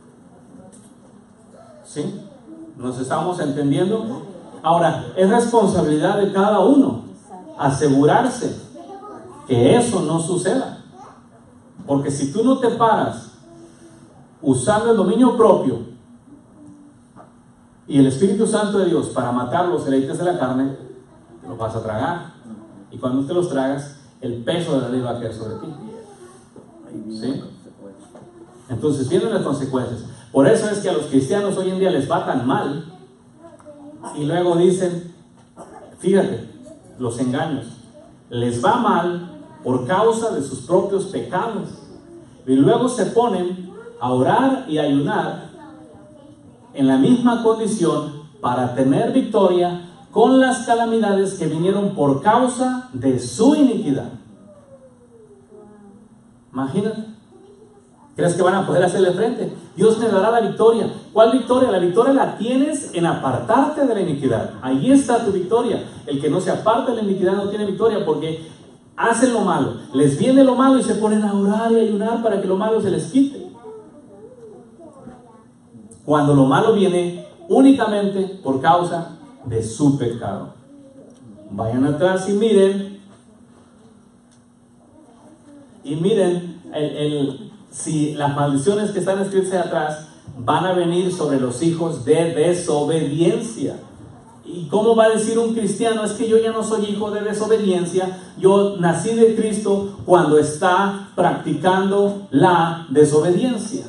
¿Sí? ¿Nos estamos entendiendo? Ahora, es responsabilidad de cada uno asegurarse que eso no suceda. Porque si tú no te paras usando el dominio propio y el Espíritu Santo de Dios para matar los deleites de la carne, te los vas a tragar. Y cuando te los tragas, el peso de la ley va a caer sobre ti. ¿Sí? Entonces vienen las consecuencias. Por eso es que a los cristianos hoy en día les va tan mal y luego dicen, fíjate, los engaños, les va mal por causa de sus propios pecados y luego se ponen a orar y ayunar en la misma condición para tener victoria con las calamidades que vinieron por causa de su iniquidad. Imagínate. ¿Crees que van a poder hacerle frente? Dios te dará la victoria. ¿Cuál victoria? La victoria la tienes en apartarte de la iniquidad. Ahí está tu victoria. El que no se aparta de la iniquidad no tiene victoria porque hacen lo malo. Les viene lo malo y se ponen a orar y ayunar para que lo malo se les quite. Cuando lo malo viene únicamente por causa de su pecado. Vayan atrás y miren. Y miren si las maldiciones que están escritas atrás van a venir sobre los hijos de desobediencia. ¿Y cómo va a decir un cristiano? Es que yo ya no soy hijo de desobediencia, yo nací de Cristo, cuando está practicando la desobediencia.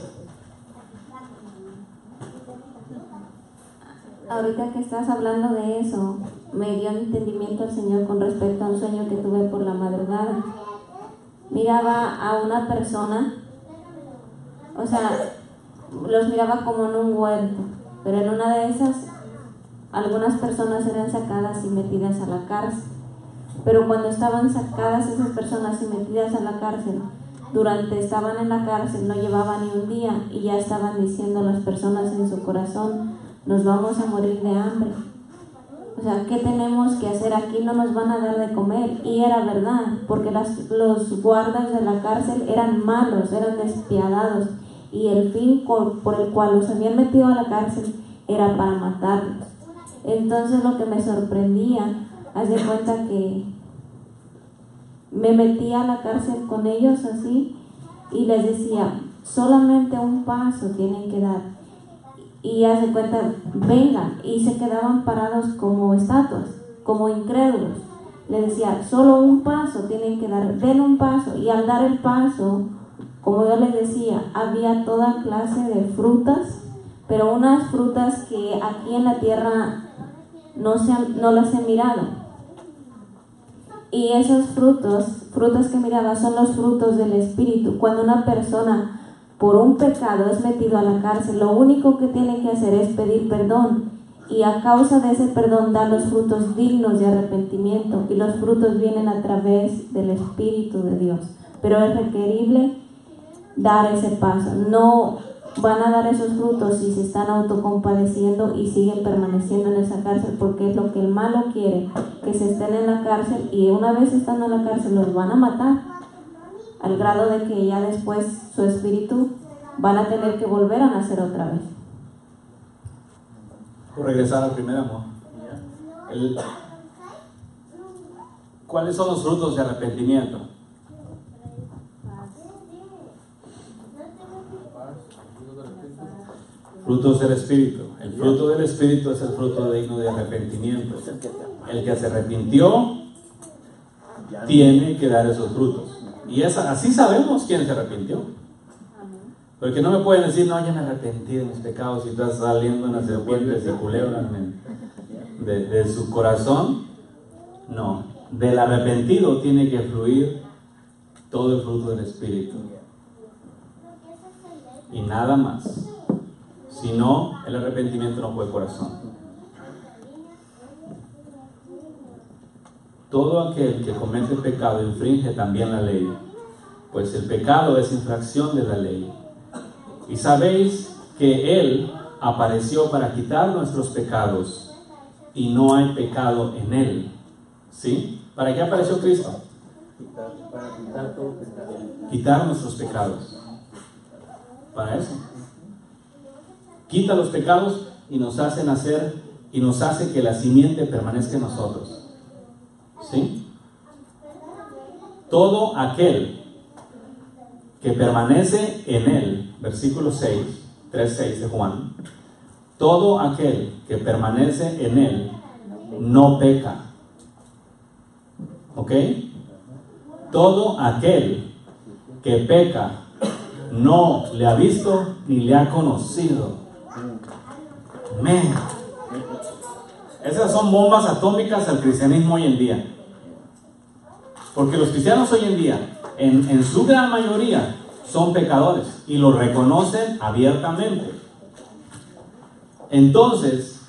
Ahorita que estás hablando de eso, me dio entendimiento el Señor con respecto a un sueño que tuve por la madrugada. Miraba a una persona, o sea, los miraba como en un huerto, pero en una de esas, algunas personas eran sacadas y metidas a la cárcel. Pero cuando estaban sacadas esas personas y metidas a la cárcel, estaban en la cárcel, no llevaban ni un día y ya estaban diciendo las personas en su corazón, nos vamos a morir de hambre. O sea, ¿qué tenemos que hacer aquí? No nos van a dar de comer. Y era verdad, porque los guardas de la cárcel eran malos, eran despiadados. Y el fin por el cual los habían metido a la cárcel era para matarlos. Entonces lo que me sorprendía, haz de cuenta que me metía a la cárcel con ellos así y les decía, solamente un paso tienen que dar. Y haz de cuenta, vengan, y se quedaban parados como estatuas, como incrédulos. Les decía, solo un paso tienen que dar, den un paso. Y al dar el paso, como yo les decía, había toda clase de frutas, pero unas frutas que aquí en la tierra no las he mirado. Y esos frutas que miraba son los frutos del Espíritu. Cuando una persona por un pecado es metido a la cárcel, lo único que tiene que hacer es pedir perdón, y a causa de ese perdón da los frutos dignos de arrepentimiento, y los frutos vienen a través del Espíritu de Dios. Pero es requerible dar ese paso. No van a dar esos frutos si se están autocompadeciendo y siguen permaneciendo en esa cárcel, porque es lo que el malo quiere, que se estén en la cárcel, y una vez estando en la cárcel los van a matar, al grado de que ya después su espíritu van a tener que volver a nacer otra vez. Por regresar al primer amor. ¿Cuáles son los frutos de arrepentimiento? Frutos del Espíritu. El fruto del Espíritu es el fruto digno de arrepentimiento. El que se arrepintió tiene que dar esos frutos. Y así sabemos quién se arrepintió. Porque no me pueden decir, no, ya me arrepentí de mis pecados y estás saliendo unas serpientes y culebras de su corazón. No, del arrepentido tiene que fluir todo el fruto del Espíritu. Y nada más. Si no, el arrepentimiento no fue el corazón. Todo aquel que comete pecado infringe también la ley, pues el pecado es infracción de la ley. Y sabéis que Él apareció para quitar nuestros pecados, y no hay pecado en Él. ¿Sí? ¿Para qué apareció Cristo? Para quitar todo pecado. Quitar nuestros pecados. Para eso. Quita los pecados y nos hace nacer y nos hace que la simiente permanezca en nosotros. ¿Sí? Todo aquel que permanece en Él, versículo 6, 3:6 de Juan, todo aquel que permanece en Él no peca. ¿Ok? Todo aquel que peca no le ha visto ni le ha conocido. Amén. Esas son bombas atómicas al cristianismo hoy en día. Porque los cristianos hoy en día, en su gran mayoría, son pecadores y lo reconocen abiertamente. Entonces,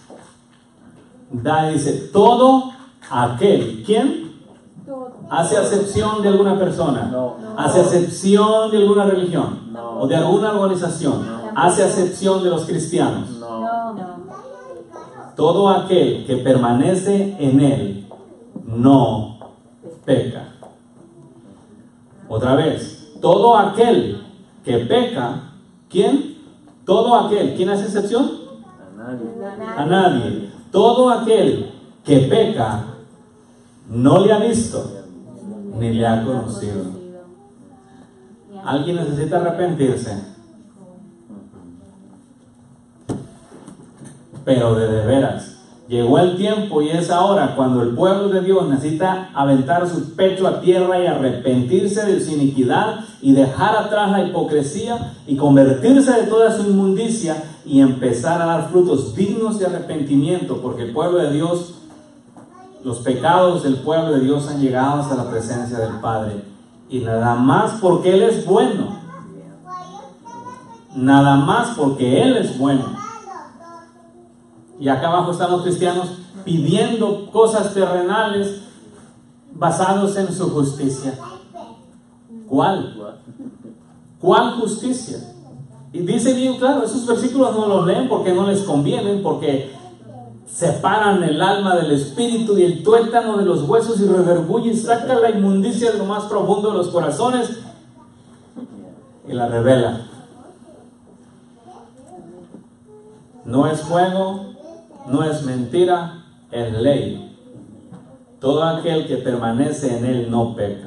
dice, todo aquel, ¿quién? ¿Hace acepción de alguna persona? No. ¿Hace acepción de alguna religión? No. ¿O de alguna organización? No. ¿Hace acepción de los cristianos? No. Todo aquel que permanece en Él no peca. Otra vez, todo aquel que peca, ¿quién? Todo aquel, ¿quién hace excepción? A nadie. Todo aquel que peca no le ha visto ni le ha conocido. ¿Alguien necesita arrepentirse? Pero de veras, llegó el tiempo y es ahora cuando el pueblo de Dios necesita aventar su pecho a tierra y arrepentirse de su iniquidad y dejar atrás la hipocresía y convertirse de toda su inmundicia y empezar a dar frutos dignos de arrepentimiento, porque el pueblo de Dios, los pecados del pueblo de Dios han llegado hasta la presencia del Padre, y nada más porque Él es bueno, nada más porque Él es bueno. Y acá abajo están los cristianos pidiendo cosas terrenales basados en su justicia. ¿Cuál? ¿Cuál justicia? Y dice bien claro, esos versículos no los leen porque no les convienen, porque separan el alma del espíritu y el tuétano de los huesos y redarguye y saca la inmundicia de lo más profundo de los corazones y la revela. No es juego, no es mentira, es ley. Todo aquel que permanece en Él no peca.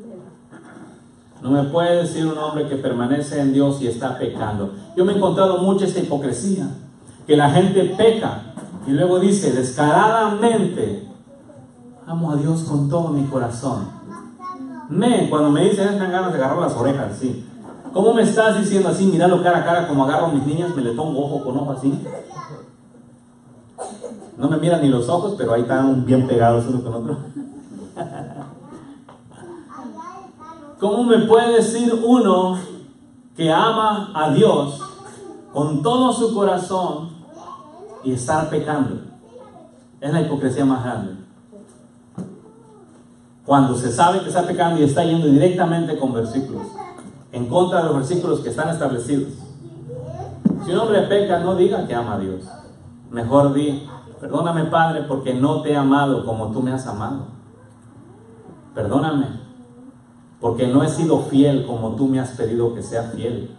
No me puede decir un hombre que permanece en Dios y está pecando. Yo me he encontrado mucha esta hipocresía, que la gente peca y luego dice descaradamente, amo a Dios con todo mi corazón. Cuando me dicen me dan ganas de agarrar las orejas, sí. ¿Cómo me estás diciendo así? Míralo cara a cara como agarro a mis niñas, me le pongo ojo con ojo así. No me miran ni los ojos, pero ahí están bien pegados uno con otro. ¿Cómo me puede decir uno que ama a Dios con todo su corazón y estar pecando? Es la hipocresía más grande. Cuando se sabe que está pecando y está yendo directamente con versículos, en contra de los versículos que están establecidos. Si un hombre peca, no diga que ama a Dios. Mejor di, perdóname Padre porque no te he amado como tú me has amado. Perdóname porque no he sido fiel como tú me has pedido que sea fiel.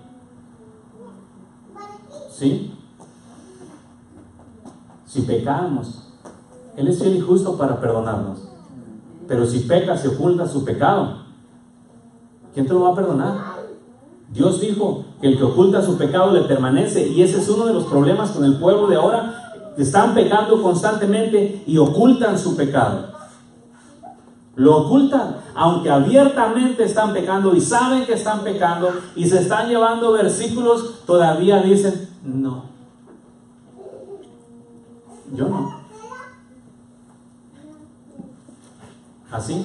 ¿Sí? Si pecamos, Él es fiel y justo para perdonarnos Pero si pecas y ocultas su pecado, ¿quién te lo va a perdonar? Dios dijo que el que oculta su pecado le permanece, y ese es uno de los problemas con el pueblo de ahora, que están pecando constantemente y ocultan su pecado. Lo ocultan, aunque abiertamente están pecando y saben que están pecando y se están llevando versículos, todavía dicen, no, yo no. Así,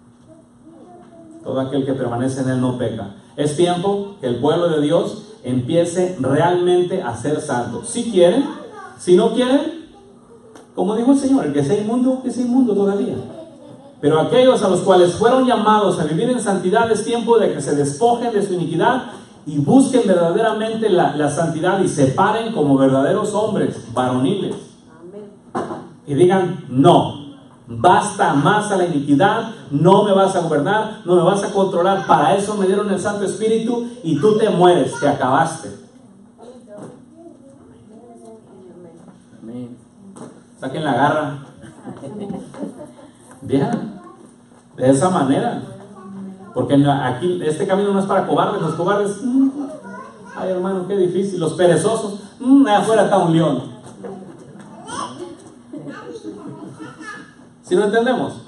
todo aquel que permanece en él no peca. Es tiempo que el pueblo de Dios empiece realmente a ser santo. Si quieren, si no quieren, como dijo el Señor, el que sea inmundo, que sea inmundo todavía. Pero aquellos a los cuales fueron llamados a vivir en santidad, es tiempo de que se despojen de su iniquidad y busquen verdaderamente la santidad y se paren como verdaderos hombres varoniles. Y digan, no, basta más a la iniquidad, no me vas a gobernar, no me vas a controlar. Para eso me dieron el Santo Espíritu y tú te mueres, te acabaste. Saquen la garra. Bien, de esa manera. Porque aquí este camino no es para cobardes. Los cobardes, ay hermano, qué difícil. Los perezosos, afuera está un león. ¿Sí lo entendemos?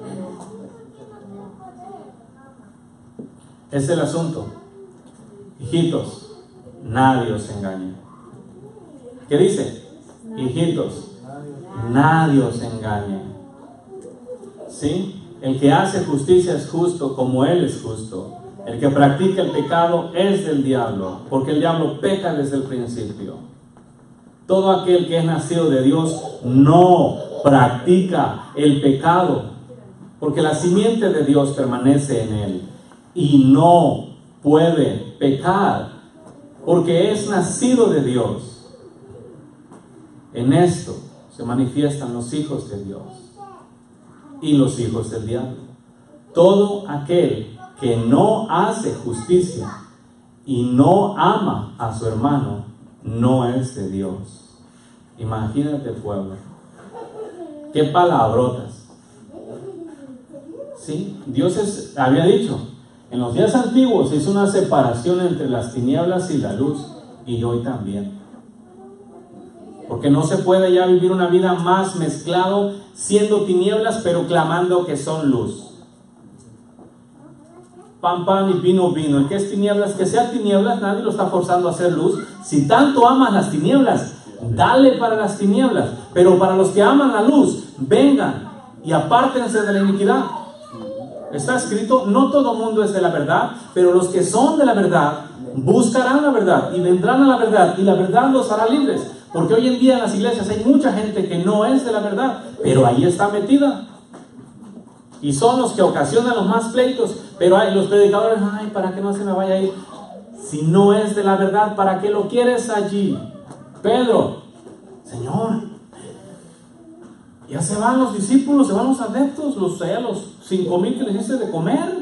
Es el asunto. Hijitos, nadie os engañe. ¿Qué dice? Hijitos, nadie os engañe. ¿Sí? El que hace justicia es justo como Él es justo. El que practica el pecado es del diablo, porque el diablo peca desde el principio. Todo aquel que es nacido de Dios no practica el pecado, porque la simiente de Dios permanece en él y no puede pecar, porque es nacido de Dios. En esto se manifiestan los hijos de Dios y los hijos del diablo. Todo aquel que no hace justicia y no ama a su hermano no es de Dios. Imagínate, pueblo, qué palabrotas. ¿Sí? Dios había dicho, en los días antiguos hizo una separación entre las tinieblas y la luz, y hoy también. Porque no se puede ya vivir una vida más mezclado, siendo tinieblas, pero clamando que son luz. Pan, pan y vino, vino. El que es tinieblas, que sea tinieblas, nadie lo está forzando a hacer luz. Si tanto amas las tinieblas, dale para las tinieblas. Pero para los que aman la luz, vengan y apártense de la iniquidad. Está escrito, no todo mundo es de la verdad, pero los que son de la verdad buscarán la verdad y vendrán a la verdad, y la verdad los hará libres. Porque hoy en día en las iglesias hay mucha gente que no es de la verdad, pero ahí está metida. Y son los que ocasionan los más pleitos. Pero hay los predicadores, ay, para que no se me vaya a ir. Si no es de la verdad, ¿para qué lo quieres allí? Pedro, Señor, ya se van los discípulos, se van los adeptos, los 5,000 que les hice de comer.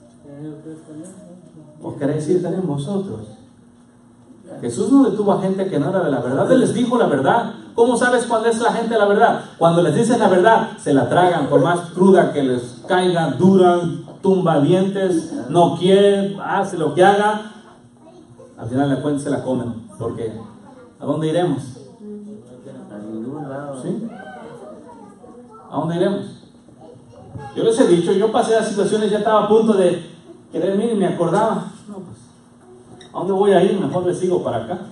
¿O queréis ir también vosotros? Jesús no detuvo a gente que no era de la verdad. Él les dijo la verdad. ¿Cómo sabes cuándo es la gente de la verdad? Cuando les dices la verdad, se la tragan, por más cruda que les caiga, duran, tumba dientes, no quieren, hace lo que haga, al final de cuentas se la comen. Porque ¿a dónde iremos? A ningún lado. ¿Sí? ¿A dónde iremos? Yo les he dicho, yo pasé las situaciones, ya estaba a punto de querer ir y me acordaba. No, pues, ¿a dónde voy a ir? Mejor le sigo para acá.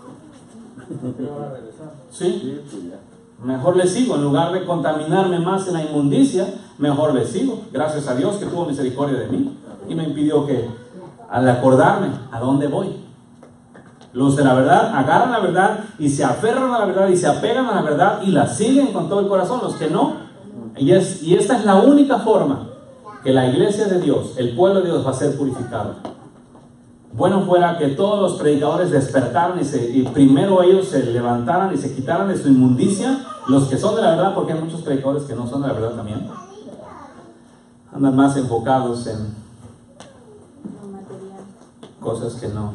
¿Sí? Mejor le sigo. En lugar de contaminarme más en la inmundicia, mejor le sigo. Gracias a Dios que tuvo misericordia de mí y me impidió que, al acordarme, ¿a dónde voy? Los de la verdad agarran la verdad y se aferran a la verdad y se apegan a la verdad y la siguen con todo el corazón. Los que no, y esta es la única forma que la iglesia de Dios, el pueblo de Dios, va a ser purificado. Bueno fuera que todos los predicadores despertaran y primero ellos se levantaran y se quitaran de su inmundicia, los que son de la verdad, porque hay muchos predicadores que no son de la verdad también. Andan más enfocados en cosas que no.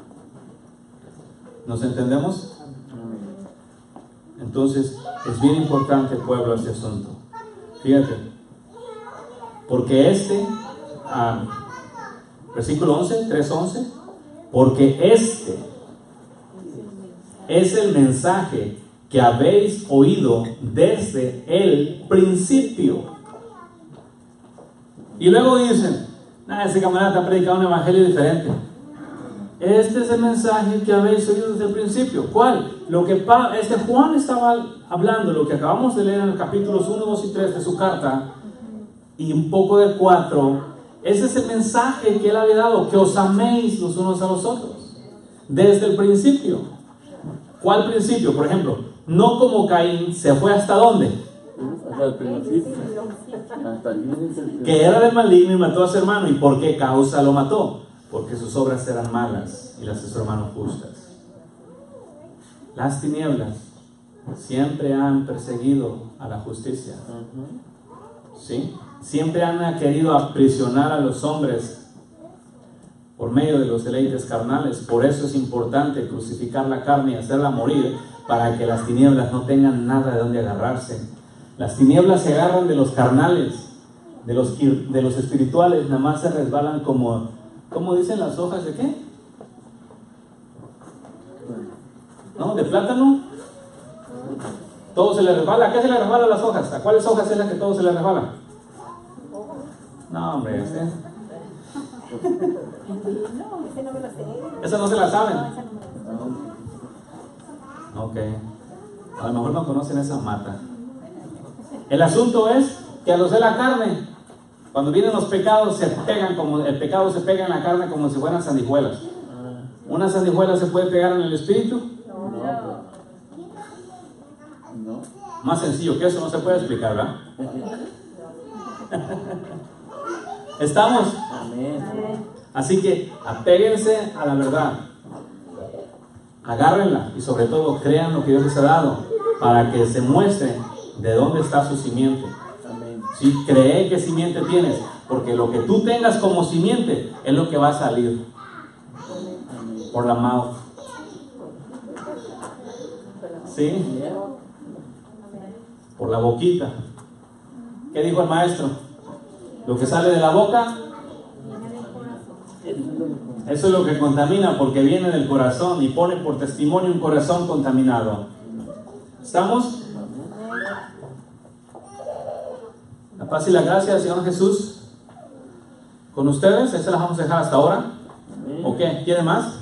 ¿Nos entendemos? Entonces, es bien importante, pueblo, este asunto. Fíjate, Porque versículo 11, 3:11, porque este es el mensaje que habéis oído desde el principio. Y luego dicen, ese camarada está predicando un evangelio diferente. Este es el mensaje que habéis oído desde el principio. ¿Cuál? Lo que Juan estaba hablando, lo que acabamos de leer en los capítulos 1, 2 y 3 de su carta, y un poco de 4, ese es el mensaje que él había dado, que os améis los unos a los otros, desde el principio. ¿Cuál principio? Por ejemplo, no como Caín se fue hasta dónde, Hasta el principio. que era del maligno y mató a su hermano. ¿Y por qué causa lo mató? Porque sus obras eran malas y las de su hermano justas. Las tinieblas siempre han perseguido a la justicia. ¿Sí? Siempre han querido aprisionar a los hombres por medio de los deleites carnales. Por eso es importante crucificar la carne y hacerla morir, para que las tinieblas no tengan nada de donde agarrarse. Las tinieblas se agarran de los carnales, de los espirituales, nada más se resbalan como dicen las hojas de qué? ¿No? ¿De plátano? Todo se le resbala. ¿A qué se le resbala las hojas? ¿A cuáles hojas es la que todo se le resbala? No, hombre, esa no se la saben. Ok. A lo mejor no conocen esa mata. El asunto es que a los de la carne, cuando vienen los pecados, el pecado se pega en la carne como si fueran sandijuelas. ¿Una sandijuela se puede pegar en el espíritu? No. Más sencillo que eso no se puede explicar, ¿verdad? ¿Estamos? Amén. Así que apéguense a la verdad, agárrenla y sobre todo crean lo que Dios les ha dado, para que se muestre de dónde está su simiente. Amén. ¿Sí? Cree qué simiente tienes, porque lo que tú tengas como simiente es lo que va a salir por la mouth. ¿Sí? Por la boquita. ¿Qué dijo el maestro? Lo que sale de la boca, eso es lo que contamina, porque viene del corazón y pone por testimonio un corazón contaminado. ¿Estamos? La paz y la gracia del Señor Jesús con ustedes. Esas las vamos a dejar hasta ahora. ¿O qué? ¿Quieren más?